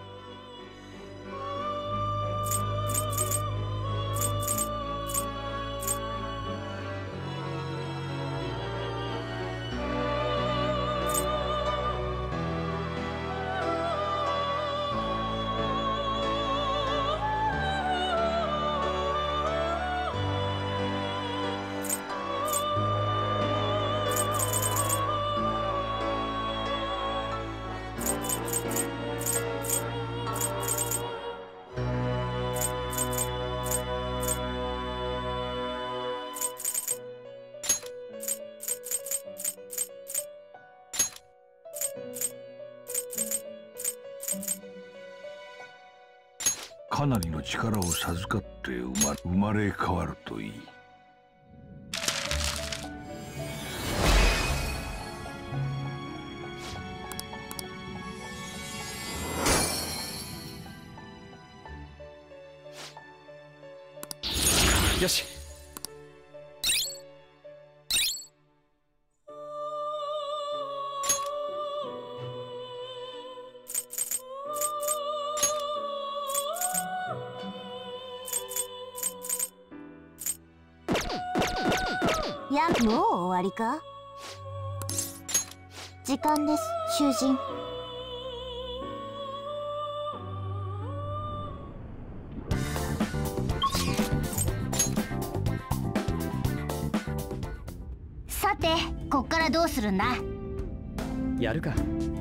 かなりの力を授かって生ま、生まれ変わるといい。 よし。 いや、もう終わりか。時間です囚人。 さてこっからどうするんだ。 やるか。